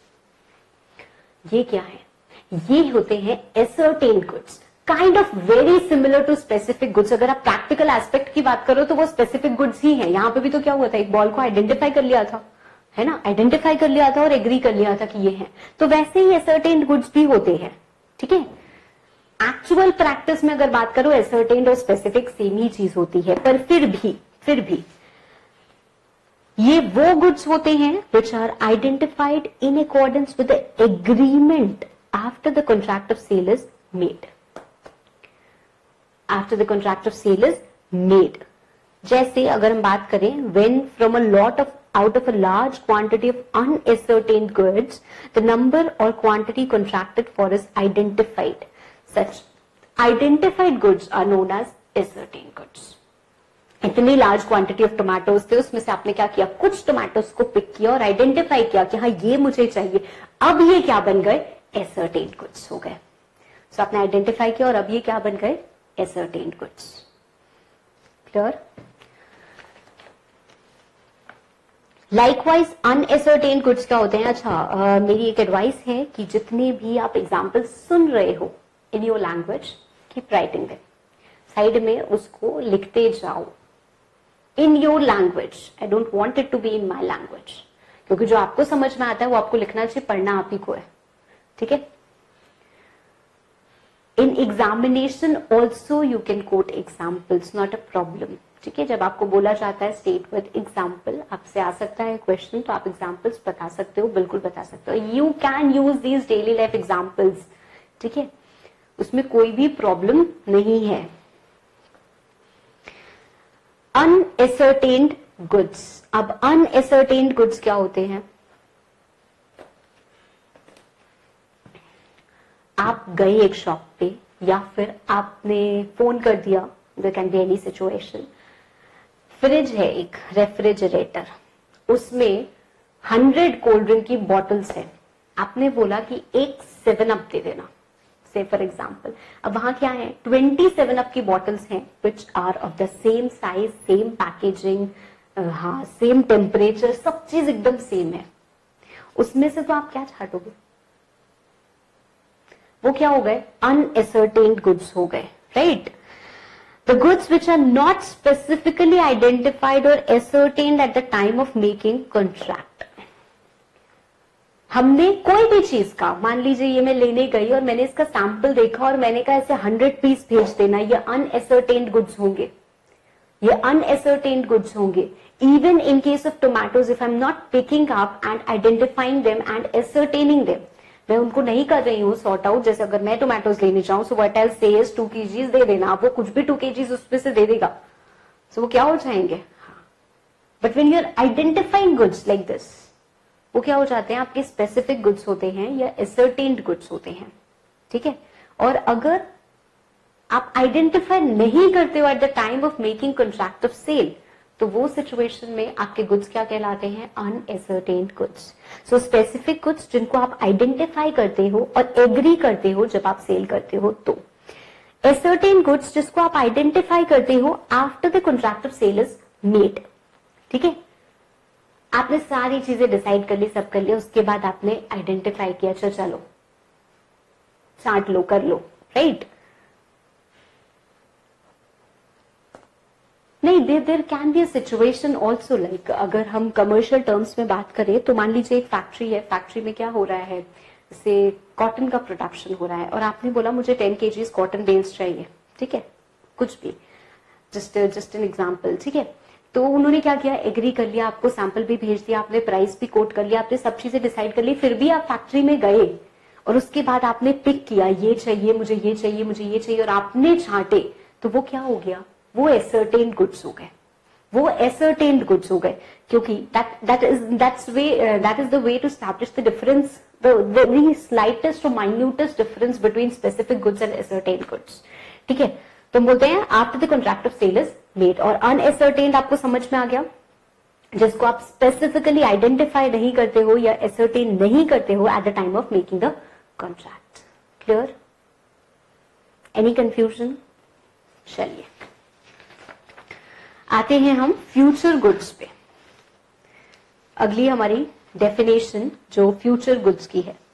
ये क्या है? ये होते हैं ascertained goods, kind of very similar to specific goods. अगर आप प्रैक्टिकल एस्पेक्ट की बात करो तो वो स्पेसिफिक गुड्स ही है। यहाँ पे भी तो क्या हुआ था, एक बॉल को आइडेंटिफाई कर लिया था, है ना, आइडेंटिफाई कर लिया था और एग्री कर लिया था कि ये है, तो वैसे ही ascertained गुड्स भी होते हैं। ठीक है, एक्चुअल प्रैक्टिस में अगर बात करो ascertained और स्पेसिफिक सेम ही चीज होती है, पर फिर भी ये वो गुड्स होते हैं which are identified in accordance with the agreement after the contract of sale is made. After the contract of sale is made, जैसे अगर हम बात करें, when from a lot of out of a large quantity of unascertained goods, the number or quantity contracted for is identified. Such identified goods are known as ascertained goods. इतनी large quantity of tomatoes थे, उसमें से आपने क्या किया, कुछ tomatoes को pick किया और आइडेंटिफाई किया कि हाँ ये मुझे चाहिए, अब ये क्या बन गए, ascertained goods हो गए। सो आपने आइडेंटिफाई किया और अब ये क्या बन गए, ascertained goods। Clear? Likewise unascertained goods क्या होते हैं? अच्छा, मेरी एक एडवाइस है कि जितने भी आप एग्जाम्पल सुन रहे हो in your language, keep writing them, side में उसको लिखते जाओ in your language. I don't want it to be in my language, क्योंकि जो आपको समझ में आता है वो आपको लिखना चाहिए, पढ़ना आप ही को है। ठीक है, in examination also you can quote examples, not a problem. ठीक है, जब आपको बोला जाता है स्टेट विद एग्जाम्पल, आपसे आ सकता है क्वेश्चन, तो आप एग्जाम्पल्स बता सकते हो, बिल्कुल बता सकते हो। You can use these daily life examples, ठीक है, उसमें कोई भी प्रॉब्लम नहीं है। अनएसर्टेन्ड गुड्स, अब अनएसर्टेन्ड गुड्स क्या होते हैं? आप गए एक शॉप पे, या फिर आपने फोन कर दिया, there can be any situation, fridge है एक, रेफ्रिजरेटर, उसमें 100 कोल्ड ड्रिंक की बॉटल्स है, आपने बोला कि एक 7 अप दे देना, से फॉर एग्जाम्पल। अब वहां क्या है, 27 अप की बॉटल्स हैं which are of the same size, same packaging, हाँ सेम टेम्परेचर, सब चीज एकदम सेम है। उसमें से तो आप क्या छाटोगे? वो क्या हो गए? अनएसर्टेन्ड गुड्स हो गए, right? The goods which are not specifically identified or ascertained at the time of making contract. हमने कोई भी चीज का, मान लीजिए ये मैं लेने गई और मैंने इसका सैंपल देखा और मैंने कहा ऐसे 100 पीस भेज देना, ये अनएसर्टेन्ड गुड्स होंगे, ये अनएसर्टेन्ड गुड्स होंगे। Even in case of tomatoes, if I'm not picking up and identifying them and ascertaining them, मैं उनको नहीं कर रही हूँ सॉर्ट आउट, जैसे अगर मैं टोमेटोज लेने जाऊं, सो व्हाट आई से इज 2 kgs दे देना, आप वो कुछ भी 2 kgs उसमें से दे देगा, सो वो क्या हो जाएंगे? But when you are identifying goods like this, वो क्या हो जाते हैं? आपके स्पेसिफिक गुड्स होते हैं या ascertained गुड्स होते हैं। ठीक है, और अगर आप आइडेंटिफाई नहीं करते हो at the time of making contract of sale, तो वो सिचुएशन में आपके गुड्स क्या कहलाते हैं? Unascertained goods. So specific goods जिनको आप आइडेंटिफाई करते हो और एग्री करते हो जब आप सेल करते हो, तो एसर्टेन गुड्स जिसको आप आइडेंटिफाई करते हो after the contract of sale is made. ठीक है, आपने सारी चीजें डिसाइड कर ली, सब कर लिया, उसके बाद आपने आइडेंटिफाई किया, चलो चाट लो, कर लो, राइट? नहीं, there can be a situation also, like अगर हम कमर्शियल टर्म्स में बात करें तो मान लीजिए एक फैक्ट्री है, फैक्ट्री में क्या हो रहा है, जैसे कॉटन का प्रोडक्शन हो रहा है और आपने बोला मुझे 10 kg कॉटन बेल्स चाहिए, ठीक है, कुछ भी, जस्ट एन एग्जाम्पल, ठीक है। तो उन्होंने क्या किया, एग्री कर लिया, आपको सैंपल भी भेज दिया, आपने प्राइस भी कोट कर लिया, आपने सब चीजें डिसाइड कर ली, फिर भी आप फैक्ट्री में गए और उसके बाद आपने पिक किया, ये चाहिए मुझे, ये चाहिए मुझे, ये चाहिए, और आपने छांटे, तो वो क्या हो गया, वो एसर्टेन्ड गुड्स हो गए, वो एसर्टेन्ड गुड्स हो गए, क्योंकि that is the way to establish the difference, the very slightest और minutest difference between specific goods and ascertained goods, ठीक है। तो हम बोलते हैं after the contract of sale is made, और अनएसर्टेन्ड आपको समझ में आ गया, जिसको आप स्पेसिफिकली आइडेंटिफाई नहीं करते हो या एसर्टेन नहीं करते हो at the time of making the contract. Clear? Any confusion? चलिए आते हैं हम फ्यूचर गुड्स पे। अगली हमारी डेफिनेशन जो फ्यूचर गुड्स की है,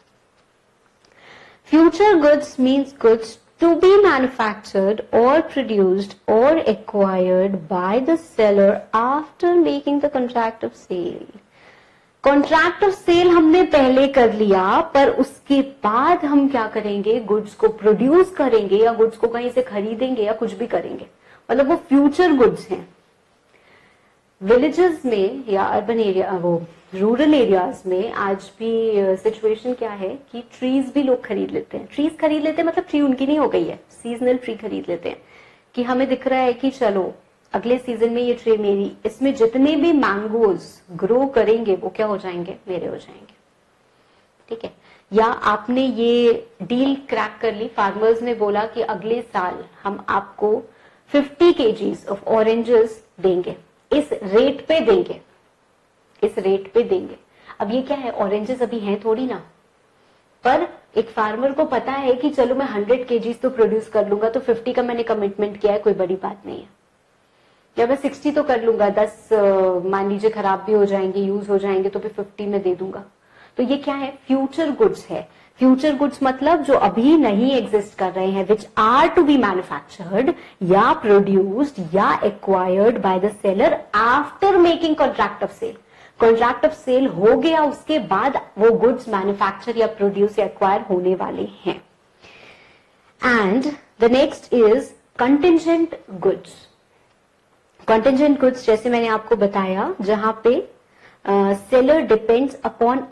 future goods means goods to be manufactured or produced or acquired by the seller after making the contract of sale. Contract of sale हमने पहले कर लिया, पर उसके बाद हम क्या करेंगे, गुड्स को प्रोड्यूस करेंगे या गुड्स को कहीं से खरीदेंगे या कुछ भी करेंगे, मतलब वो फ्यूचर गुड्स हैं। विलेजेस में या अर्बन एरिया, वो रूरल एरियाज में आज भी सिचुएशन क्या है कि ट्रीज भी लोग खरीद लेते हैं, ट्रीज खरीद लेते हैं, मतलब ट्री उनकी नहीं हो गई है, सीजनल ट्री खरीद लेते हैं कि हमें दिख रहा है कि चलो अगले सीजन में ये ट्री मेरी, इसमें जितने भी मैंगोज ग्रो करेंगे वो क्या हो जाएंगे, मेरे हो जाएंगे, ठीक है। या आपने ये डील क्रैक कर ली, फार्मर्स ने बोला कि अगले साल हम आपको 50 kgs ऑफ ऑरेंजेस देंगे, इस रेट पे देंगे, इस रेट पे देंगे। अब ये क्या है, ऑरेंजेस अभी हैं थोड़ी ना, पर एक फार्मर को पता है कि चलो मैं 100 kgs तो प्रोड्यूस कर लूंगा, तो 50 का मैंने कमिटमेंट किया है, कोई बड़ी बात नहीं है। या मैं 60 तो कर लूंगा, 10 मान लीजिए खराब भी हो जाएंगे, यूज हो जाएंगे, तो फिर 50 में दे दूंगा। तो ये क्या है, फ्यूचर गुड्स है। फ्यूचर गुड्स मतलब जो अभी नहीं एग्जिस्ट कर रहे हैं, which are to be manufactured या प्रोड्यूस्ड या acquired by the seller after making contract of sale. Contract of sale हो गया, उसके बाद वो गुड्स मैन्युफैक्चर या प्रोड्यूस या एक्वायर होने वाले हैं। And the next is contingent goods. Contingent goods जैसे मैंने आपको बताया, जहां पे seller depends upon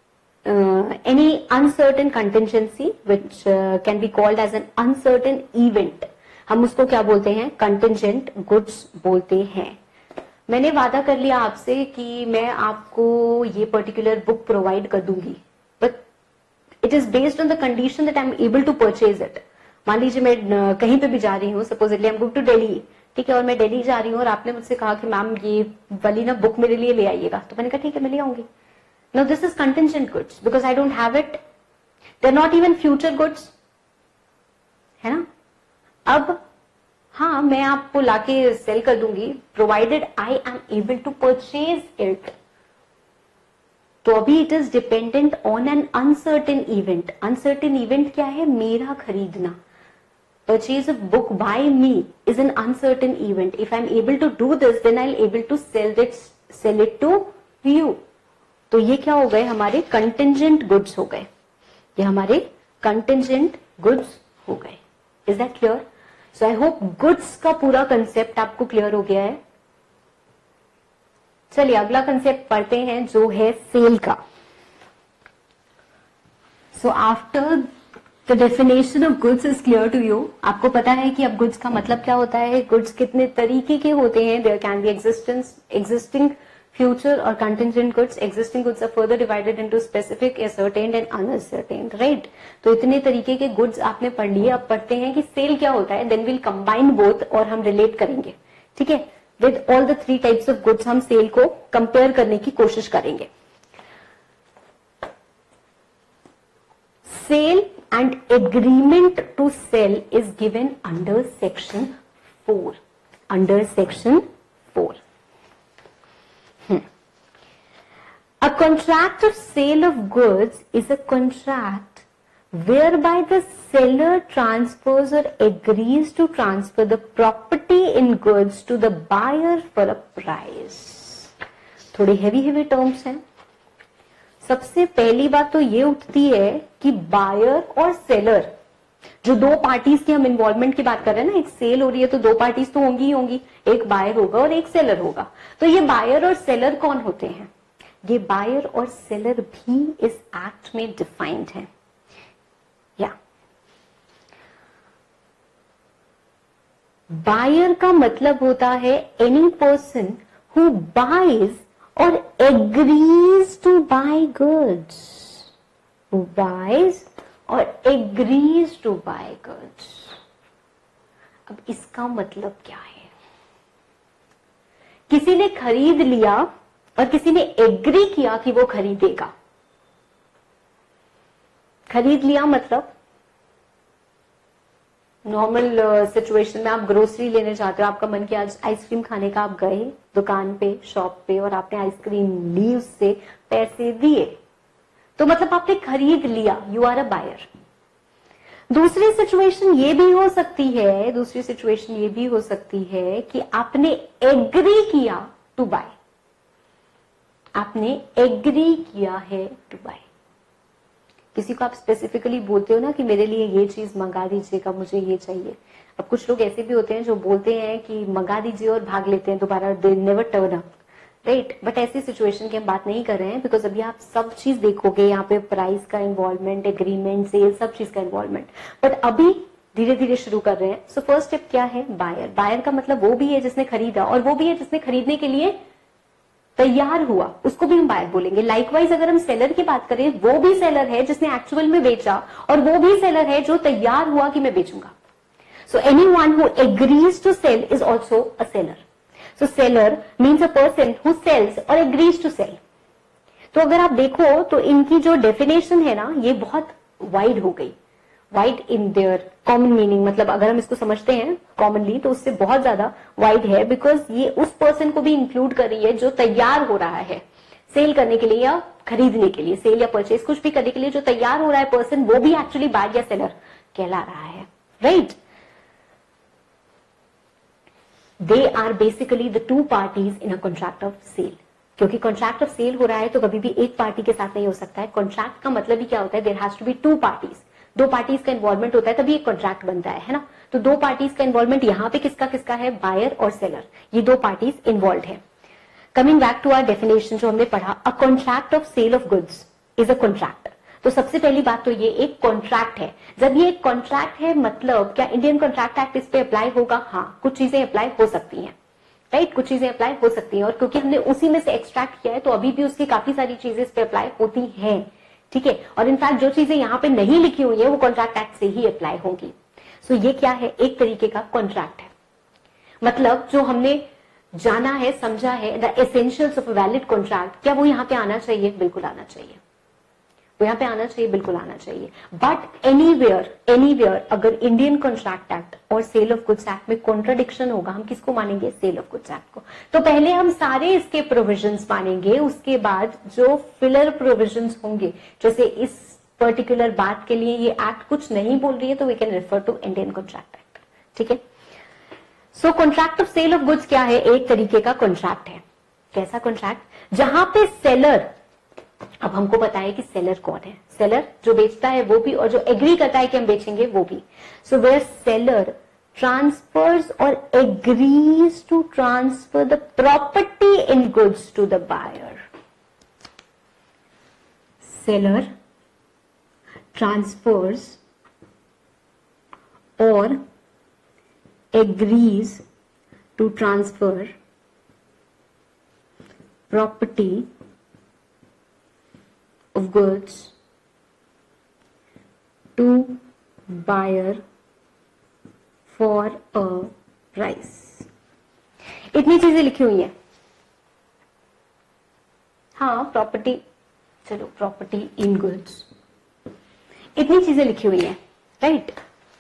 any uncertain contingency which can be called as an uncertain event, हम उसको क्या बोलते हैं, contingent goods बोलते हैं। मैंने वादा कर लिया आपसे कि मैं आपको ये पर्टिकुलर बुक प्रोवाइड कर दूंगी, but it is based on the condition that I am able to purchase it. मान लीजिए मैं कहीं पे भी जा रही हूँ, supposedly I am going to Delhi, ठीक है, और मैं दिल्ली जा रही हूँ और आपने मुझसे कहा कि मैम ये वाली ना बुक मेरे लिए ले आइएगा, तो मैंने कहा ठीक है मैं ले आऊंगी। Now this is contingent goods because I don't have it. They're not even future goods, है ना। अब हाँ, मैं आपको लाके सेल कर दूंगी provided I am able to purchase it. तो अभी it is dependent on an uncertain event. Uncertain event क्या है, मेरा खरीदना। Purchase of book by me is an uncertain event. If I'm able to do this, then I'll able to sell it to you. तो ये क्या हो गए, हमारे कंटिंजेंट गुड्स हो गए, ये हमारे कंटिंजेंट गुड्स हो गए। Is that clear? So I hope goods का पूरा कंसेप्ट आपको क्लियर हो गया है। चलिए अगला कंसेप्ट पढ़ते हैं जो है सेल का। So after the definition of goods is clear to you, आपको पता है कि अब गुड्स का मतलब क्या होता है, गुड्स कितने तरीके के होते हैं। There can be existing future or contingent goods. Existing goods are further divided into specific, ascertained and unascertained, right? तो इतने तरीके के गुड्स आपने पढ़ लिए, अब पढ़ते हैं कि सेल क्या होता है, then we'll combine both और हम रिलेट करेंगे, ठीक है। With all the 3 types of goods हम सेल को कंपेयर करने की कोशिश करेंगे। Sale and agreement to sell is given under section 4. Under section 4. A contract of sale of goods is a contract whereby the seller transfers or agrees to transfer the property property in goods to the buyer for a price. थोड़े heavy terms हैं. सबसे पहली बात तो ये उठती है कि बायर और सेलर, जो दो पार्टीज की हम इन्वॉल्वमेंट की बात कर रहे हैं ना, एक सेल हो रही है तो दो पार्टीज तो होंगी ही होंगी, एक बायर होगा और एक सेलर होगा. तो ये बायर और सेलर कौन होते हैं? ये बायर और सेलर भी इस एक्ट में डिफाइंड है. या बायर का मतलब होता है any person who buys or agrees to buy goods. Who buys or agrees to buy goods. अब इसका मतलब क्या है? किसी ने खरीद लिया और किसी ने एग्री किया कि वो खरीदेगा. खरीद लिया मतलब नॉर्मल सिचुएशन में आप ग्रोसरी लेने जाते हो, आपका मन किया आज आइसक्रीम खाने का, आप गए दुकान पे, शॉप पे और आपने आइसक्रीम ली, उससे पैसे दिए, तो मतलब आपने खरीद लिया. You are a buyer. दूसरी सिचुएशन ये भी हो सकती है कि आपने एग्री किया टू बाय. आपने एग्री किया है टू बाय. किसी को आप स्पेसिफिकली बोलते हो ना कि मेरे लिए ये चीज मंगा दीजिएगा, मुझे ये चाहिए. अब कुछ लोग ऐसे भी होते हैं जो बोलते हैं कि मंगा दीजिए और भाग लेते हैं दोबारा, they never turn up, right. But ऐसी सिचुएशन की हम बात नहीं कर रहे हैं, बिकॉज अभी आप सब चीज देखोगे यहाँ पे, प्राइस का इन्वॉल्वमेंट, एग्रीमेंट, सेल, सब चीज का इन्वॉल्वमेंट. बट अभी धीरे धीरे शुरू कर रहे हैं. सो फर्स्ट स्टेप क्या है? बायर. बायर का मतलब वो भी है जिसने खरीदा और वो भी है जिसने खरीदने के लिए तैयार हुआ, उसको भी हम बायर बोलेंगे. लाइकवाइज अगर हम सेलर की बात करें, वो भी सेलर है जिसने एक्चुअल में बेचा और वो भी सेलर है जो तैयार हुआ कि मैं बेचूंगा. So anyone who agrees to sell is also a seller. So seller means a person who sells or agrees to sell. तो अगर आप देखो तो इनकी जो डेफिनेशन है ना, ये बहुत वाइड हो गई. Wide in their common meaning, मतलब अगर हम इसको समझते हैं कॉमनली तो उससे बहुत ज्यादा वाइड है, बिकॉज ये उस पर्सन को भी इंक्लूड कर रही है जो तैयार हो रहा है सेल करने के लिए या खरीदने के लिए, सेल या परचेज कुछ भी करने के लिए जो तैयार हो रहा है पर्सन, वो भी एक्चुअली बायर या सेलर कहला रहा है, right. They are basically the two parties in a contract of sale. क्योंकि कॉन्ट्रैक्ट ऑफ सेल हो रहा है तो कभी भी एक पार्टी के साथ नहीं हो सकता है. कॉन्ट्रैक्ट का मतलब ही क्या होता है? There has to be two parties. दो पार्टीज का इन्वॉल्वमेंट होता है तभी एक कॉन्ट्रैक्ट बनता है ना. तो दो पार्टीज का इन्वॉल्वमेंट यहाँ पे किसका किसका है? बायर और सेलर. ये दो पार्टीज इन्वॉल्व है. Coming back to our definition जो हमने पढ़ा, a contract of sale of goods is a contract. तो सबसे पहली बात तो ये एक कॉन्ट्रैक्ट है. जब ये एक कॉन्ट्रैक्ट है मतलब क्या इंडियन कॉन्ट्रैक्ट एक्ट इस पे अप्लाई होगा? हाँ, कुछ चीजें अप्लाई हो सकती हैं, राइट. कुछ चीजें अप्लाई हो सकती हैं और क्योंकि हमने उसी में से एक्सट्रैक्ट किया है तो अभी भी उसकी काफी सारी चीजें इस पे अप्लाई होती हैं, ठीक है. और इनफैक्ट जो चीजें यहाँ पे नहीं लिखी हुई है वो कॉन्ट्रैक्ट एक्ट से ही अप्लाई होंगी. सो ये क्या है? एक तरीके का कॉन्ट्रैक्ट है. मतलब जो हमने जाना है, समझा है, the essentials of valid contract, क्या वो यहाँ पे आना चाहिए? बिल्कुल आना चाहिए. वो यहाँ पे आना चाहिए, बिल्कुल आना चाहिए. बट एनीवेयर अगर इंडियन कॉन्ट्रैक्ट एक्ट और सेल ऑफ गुड्स एक्ट में कॉन्ट्राडिक्शन होगा, हम किसको मानेंगे? सेल ऑफ गुड्स एक्ट को. तो पहले हम सारे इसके प्रोविजंस मानेंगे, उसके बाद जो फिलर प्रोविजंस होंगे, जैसे इस पर्टिकुलर बात के लिए ये एक्ट कुछ नहीं बोल रही है तो we can refer to Indian contract act, ठीक है. So contract of sale of goods क्या है? एक तरीके का कॉन्ट्रैक्ट है. कैसा कॉन्ट्रैक्ट? जहां पे सेलर, अब हमको पता है कि सेलर कौन है. सेलर जो बेचता है वो भी और जो एग्री करता है कि हम बेचेंगे वो भी. So where seller transfers or agrees to transfer the property in goods to the buyer. Seller transfers or agrees to transfer property of goods to buyer for a price. इतनी चीजें लिखी हुई हैं. हाँ, प्रॉपर्टी, चलो प्रॉपर्टी इन गुड्स, इतनी चीजें लिखी हुई हैं, राइट.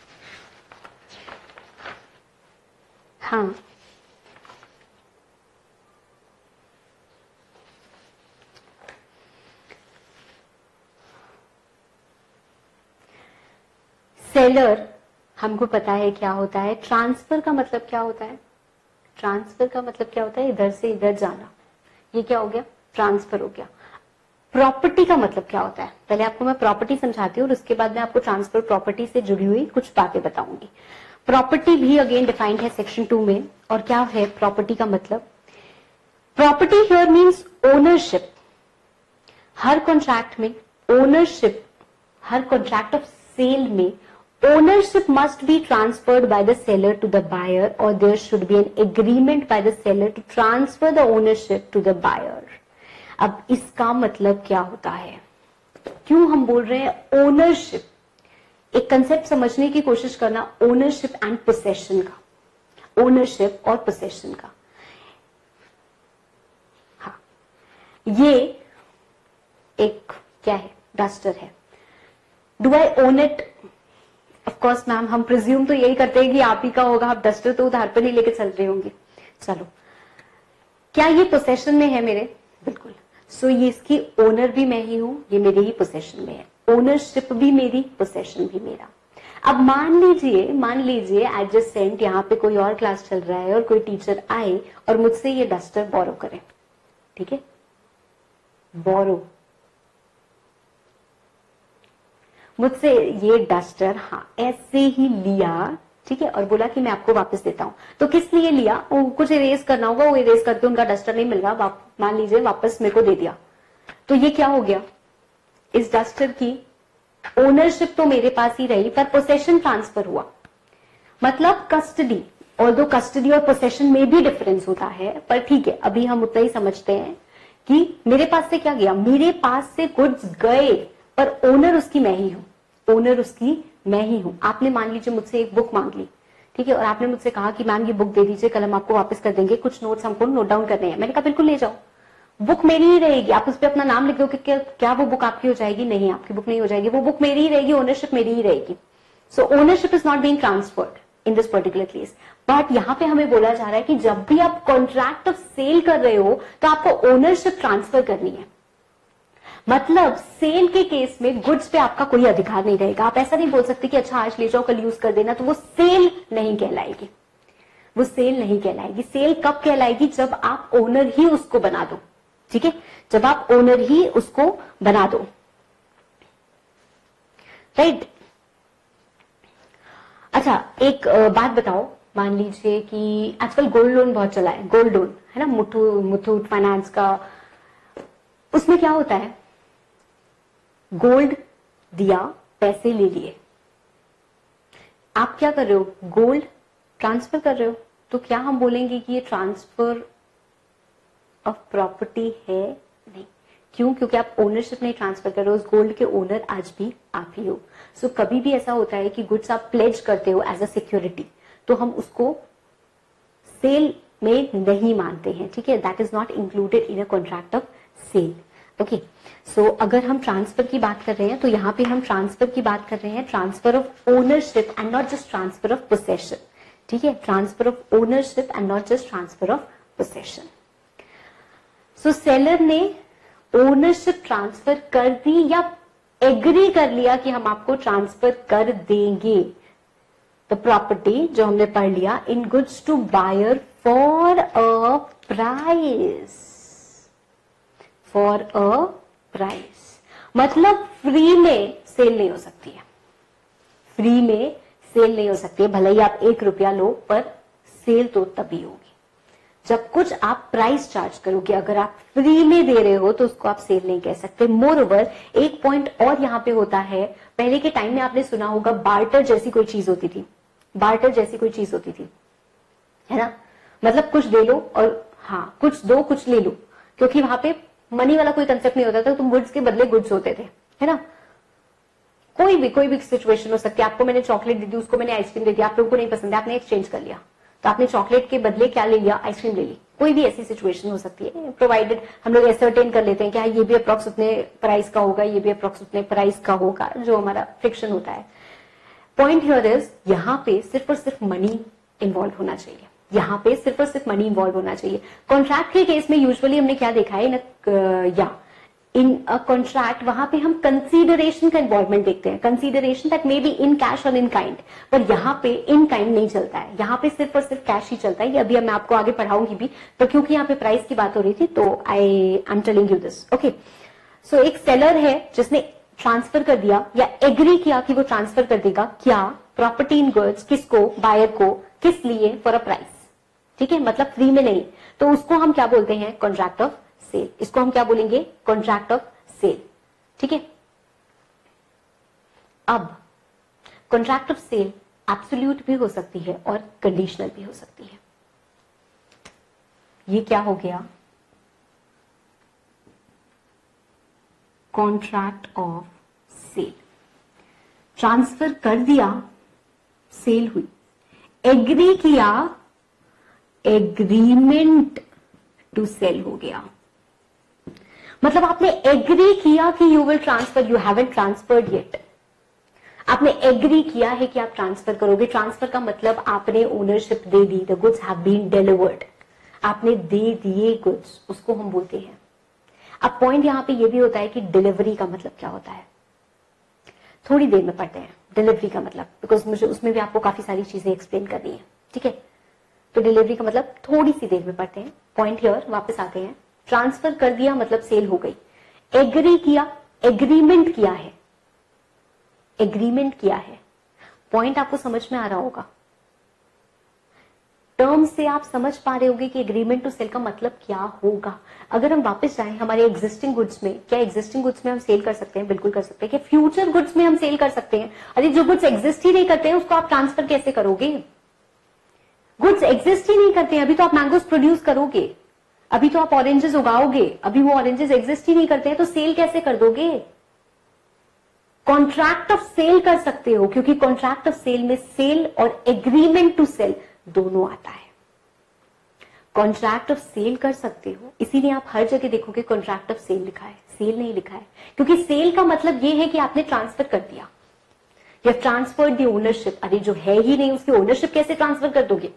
हाँ, सेलर हमको पता है क्या होता है. ट्रांसफर का मतलब क्या होता है? ट्रांसफर का मतलब क्या होता है? इधर से इधर जाना। ये क्या हो गया? ट्रांसफर हो गया। प्रॉपर्टी का मतलब क्या होता है? पहले आपको मैं प्रॉपर्टी समझाती हूँ और उसके बाद मैं आपको ट्रांसफर प्रॉपर्टी से जुड़ी हुई कुछ बातें बताऊंगी। प्रॉपर्टी भी अगेन डिफाइंड है सेक्शन 2 में। और क्या है प्रॉपर्टी का मतलब? Property here means ownership. हर कॉन्ट्रैक्ट में ओनरशिप, हर कॉन्ट्रैक्ट ऑफ सेल में ownership must be transferred by the seller to the buyer, or there should be an agreement by the seller to transfer the ownership to the buyer. अब इसका मतलब क्या होता है? क्यों हम बोल रहे हैं ओनरशिप? एक कंसेप्ट समझने की कोशिश करना, ओनरशिप एंड पोसेशन का, ओनरशिप और पोसेशन का। हाँ, ये एक क्या है? डस्टर है। Do I own it? Of course ma'am, हम प्रिज्यूम तो यही करते हैं कि आप ही का होगा, आप डस्टर तो उधार पर नहीं लेके चल रहे होंगे। चलो, क्या ये पोसेशन में है मेरे? बिल्कुल। सो ये इसकी ओनर भी मैं ही हूं, ये मेरे ही पोसेशन में है। ओनरशिप भी मेरी, पोसेशन भी मेरा। अब मान लीजिए एडजेसेंट यहाँ पे कोई और क्लास चल रहा है और कोई टीचर आए और मुझसे ये डस्टर बोरो करे। ठीक है, बोरो, मुझसे ये डस्टर हाँ ऐसे ही लिया, ठीक है, और बोला कि मैं आपको वापस देता हूं। तो किस लिए लिया? कुछ इरेज करना होगा, वो इरेज करके उनका डस्टर नहीं मिल रहा, मान लीजिए वापस मेरे को दे दिया। तो ये क्या हो गया? इस डस्टर की ओनरशिप तो मेरे पास ही रही, पर पोसेशन ट्रांसफर हुआ। मतलब कस्टडी, ऑल्दो कस्टडी और पोसेशन में भी डिफरेंस होता है, पर ठीक है, अभी हम उतना ही समझते हैं कि मेरे पास से क्या गया? मेरे पास से गुड्स गए, पर ओनर उसकी मैं ही हूं, ओनर उसकी मैं ही हूं। आपने मान लीजिए मुझसे एक बुक मांग ली, ठीक है, और आपने मुझसे कहा कि मैम ये बुक दे दीजिए, कल हम आपको वापस कर देंगे, कुछ नोट्स हमको नोट डाउन करने हैं। मैंने कहा बिल्कुल ले जाओ, बुक मेरी ही रहेगी। आप उस पर अपना नाम लिख दो कि क्या वो बुक आपकी हो जाएगी? नहीं, आपकी बुक नहीं हो जाएगी, वो बुक मेरी ही रहेगी, ओनरशिप मेरी ही रहेगी। So ownership is not being transferred in this particular case. But यहाँ पे हमें बोला जा रहा है कि जब भी आप कॉन्ट्रैक्ट ऑफ सेल कर रहे हो तो आपको ओनरशिप ट्रांसफर करनी है। मतलब सेल के केस में गुड्स पे आपका कोई अधिकार नहीं रहेगा। आप ऐसा नहीं बोल सकते कि अच्छा आज ले जाओ कल यूज कर देना, तो वो सेल नहीं कहलाएगी, वो सेल नहीं कहलाएगी। सेल कब कहलाएगी? जब आप ओनर ही उसको बना दो। ठीक है, जब आप ओनर ही उसको बना दो, राइट। अच्छा, एक बात बताओ, मान लीजिए कि आजकल गोल्ड लोन बहुत चला है, गोल्ड लोन है ना, मुथूट फाइनेंस का। उसमें क्या होता है? गोल्ड दिया, पैसे ले लिए, आप क्या कर रहे हो? गोल्ड ट्रांसफर कर रहे हो। तो क्या हम बोलेंगे कि ये ट्रांसफर ऑफ प्रॉपर्टी है? नहीं। क्यों? क्योंकि आप ओनरशिप नहीं ट्रांसफर कर रहे हो, उस गोल्ड के ओनर आज भी आप ही हो। सो कभी भी ऐसा होता है कि गुड्स आप प्लेज करते हो एज अ सिक्योरिटी, तो हम उसको सेल में नहीं मानते हैं। ठीक है, that is not included in a contract of sale. Okay, so अगर हम ट्रांसफर की बात कर रहे हैं तो यहां पे हम ट्रांसफर की बात कर रहे हैं, transfer of ownership and not just transfer of possession. ठीक है, transfer of ownership and not just transfer of possession. So seller ने ओनरशिप ट्रांसफर कर दी या एग्री कर लिया कि हम आपको ट्रांसफर कर देंगे द प्रॉपर्टी, जो हमने पढ़ लिया, in goods to buyer for a price, for a price. मतलब फ्री में सेल नहीं हो सकती है, फ्री में सेल नहीं हो सकती है। भले ही आप 1 रुपया लो, पर सेल तो तभी होगी जब कुछ आप प्राइस चार्ज करोगे। अगर आप फ्री में दे रहे हो तो उसको आप सेल नहीं कह सकते। मोर ओवर एक पॉइंट और यहां पे होता है, पहले के टाइम में आपने सुना होगा बार्टर जैसी कोई चीज होती थी, बार्टर जैसी कोई चीज होती थी, है ना। मतलब कुछ दे लो और हाँ कुछ दो कुछ ले लो, क्योंकि वहां पे मनी वाला कोई कंसेप्ट नहीं होता था, तुम गुड्स के बदले गुड्स होते थे, है ना। कोई भी सिचुएशन हो सकती है। आपको मैंने चॉकलेट दे दी, उसको मैंने आइसक्रीम दे दी, आप लोगों को नहीं पसंद है, आपने एक्सचेंज कर लिया, तो आपने चॉकलेट के बदले क्या ले लिया? आइसक्रीम ले ली। कोई भी ऐसी सिचुएशन हो सकती है, प्रोवाइडेड हम लोग एसर्टेन कर लेते हैं कि हाँ ये भी अप्रॉक्स उतने प्राइस का होगा, ये भी अप्रॉक्स उतने प्राइस का होगा, जो हमारा फिक्शन होता है। पॉइंट हियर इज, यहाँ पे सिर्फ और सिर्फ मनी इन्वॉल्व होना चाहिए, यहाँ पे सिर्फ और सिर्फ मनी इन्वॉल्व होना चाहिए। कॉन्ट्रैक्ट के केस में यूजुअली हमने क्या देखा है, इन अ कॉन्ट्रैक्ट वहां पे हम कंसीडरेशन का इन्वॉल्वमेंट देखते हैं, consideration that may be in cash or in kind, पर यहाँ पे इन काइंड नहीं चलता है, यहाँ पे सिर्फ और सिर्फ कैश ही चलता है। ये अभी मैं आपको आगे पढ़ाऊंगी भी, तो क्योंकि यहाँ पे प्राइस की बात हो रही थी तो I am telling you this. Okay, so एक सेलर है जिसने ट्रांसफर कर दिया या एग्री किया कि वो ट्रांसफर कर देगा क्या, प्रॉपर्टी इन गुड्स, किसको, बायर को, किस लिए, फॉर अ प्राइस, ठीक है, मतलब फ्री में नहीं, तो उसको हम क्या बोलते हैं, कॉन्ट्रैक्ट ऑफ सेल। इसको हम क्या बोलेंगे, कॉन्ट्रैक्ट ऑफ सेल, ठीक है। अब कॉन्ट्रैक्ट ऑफ सेल एब्सोल्यूट भी हो सकती है और कंडीशनल भी हो सकती है। ये क्या हो गया, कॉन्ट्रैक्ट ऑफ सेल, ट्रांसफर कर दिया, सेल हुई, एग्री किया, एग्रीमेंट टू सेल हो गया। मतलब आपने एग्री किया कि you will transfer, you haven't transferred yet, आपने एग्री किया है कि आप ट्रांसफर करोगे। ट्रांसफर का मतलब आपने ओनरशिप दे दी, the goods have been delivered, आपने दे दिए गुड्स, उसको हम बोलते हैं। अब पॉइंट यहां पे ये भी होता है कि डिलीवरी का मतलब क्या होता है, थोड़ी देर में पढ़ते हैं डिलीवरी का मतलब, बिकॉज मुझे उसमें भी आपको काफी सारी चीजें एक्सप्लेन करनी है, ठीक है। तो डिलीवरी का मतलब थोड़ी सी देर में पढ़ते हैं। पॉइंट हियर वापस आते हैं, ट्रांसफर कर दिया मतलब सेल हो गई, एग्री किया, एग्रीमेंट किया है, एग्रीमेंट किया है। पॉइंट आपको समझ में आ रहा होगा, टर्म से आप समझ पा रहे होंगे कि एग्रीमेंट टू सेल का मतलब क्या होगा। अगर हम वापस जाएं हमारे एग्जिस्टिंग गुड्स में, क्या एग्जिस्टिंग गुड्स में हम सेल कर सकते हैं, बिल्कुल कर सकते हैं। क्या फ्यूचर गुड्स में हम सेल कर सकते हैं? अरे जो गुड्स एग्जिस्ट ही नहीं करते हैं उसको आप ट्रांसफर कैसे करोगे? गुड्स एग्जिस्ट ही नहीं करते हैं, अभी तो आप मैंगोस प्रोड्यूस करोगे, अभी तो आप ऑरेंजेस उगाओगे, अभी वो ऑरेंजेस एग्जिस्ट ही नहीं करते हैं, तो सेल कैसे कर दोगे? कॉन्ट्रैक्ट ऑफ सेल कर सकते हो, क्योंकि कॉन्ट्रैक्ट ऑफ सेल में सेल और एग्रीमेंट टू सेल दोनों आता है। कॉन्ट्रैक्ट ऑफ सेल कर सकते हो, इसीलिए आप हर जगह देखोगे कॉन्ट्रैक्ट ऑफ सेल लिखा है, सेल नहीं लिखा है, क्योंकि सेल का मतलब यह है कि आपने ट्रांसफर कर दिया, या ट्रांसफर दी ओनरशिप। अरे जो है ही नहीं उसकी ओनरशिप कैसे ट्रांसफर कर दोगे?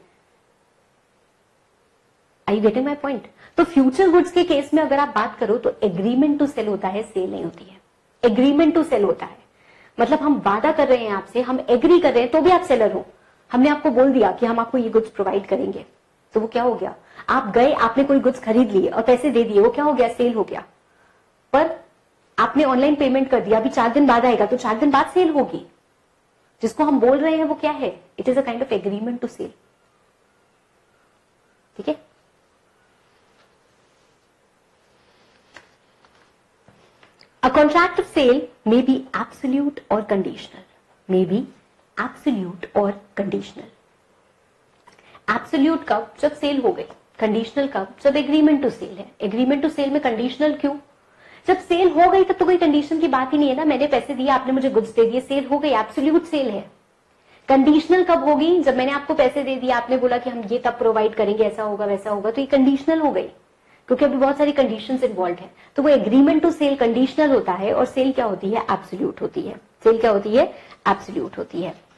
I you getting my point? तो फ्यूचर गुड्स के केस में अगर आप बात करो तो एग्रीमेंट टू सेल होता है, सेल नहीं होती है। एग्रीमेंट टू सेल होता है मतलब हम वादा कर रहे हैं आपसे, हम एग्री कर रहे हैं, तो भी आप सेलर हो, हमने आपको बोल दिया कि हम आपको ये गुड्स प्रोवाइड करेंगे, तो वो क्या हो गया, आप गए, आपने कोई गुड्स खरीद लिए और पैसे दे दिए, वो क्या हो गया, सेल हो गया। पर आपने ऑनलाइन पेमेंट कर दिया, अभी 4 दिन बाद आएगा, तो 4 दिन बाद सेल होगी। जिसको हम बोल रहे हैं वो क्या है, it is a kind of agreement to sale, ठीक है। A contract of sale may be absolute or conditional. May be absolute or conditional. Absolute कब, जब सेल हो गई। कंडीशनल कब, जब एग्रीमेंट टू सेल है। एग्रीमेंट टू सेल में कंडीशनल क्यों? जब सेल हो गई तब तो कोई कंडीशन की बात ही नहीं है ना, मैंने पैसे दिए, आपने मुझे गुड्स दे दिए, सेल हो गई, एब्सोल्यूट सेल है। कंडीशनल कब होगी, जब मैंने आपको पैसे दे दिए, आपने बोला कि हम ये तब प्रोवाइड करेंगे, ऐसा होगा वैसा होगा, तो ये कंडीशनल हो गई, क्योंकि अभी बहुत सारी कंडीशंस इन्वॉल्व है। तो वो एग्रीमेंट टू सेल कंडीशनल होता है और सेल क्या होती है, एब्सोल्यूट होती है। सेल क्या होती है, एब्सोल्यूट होती है।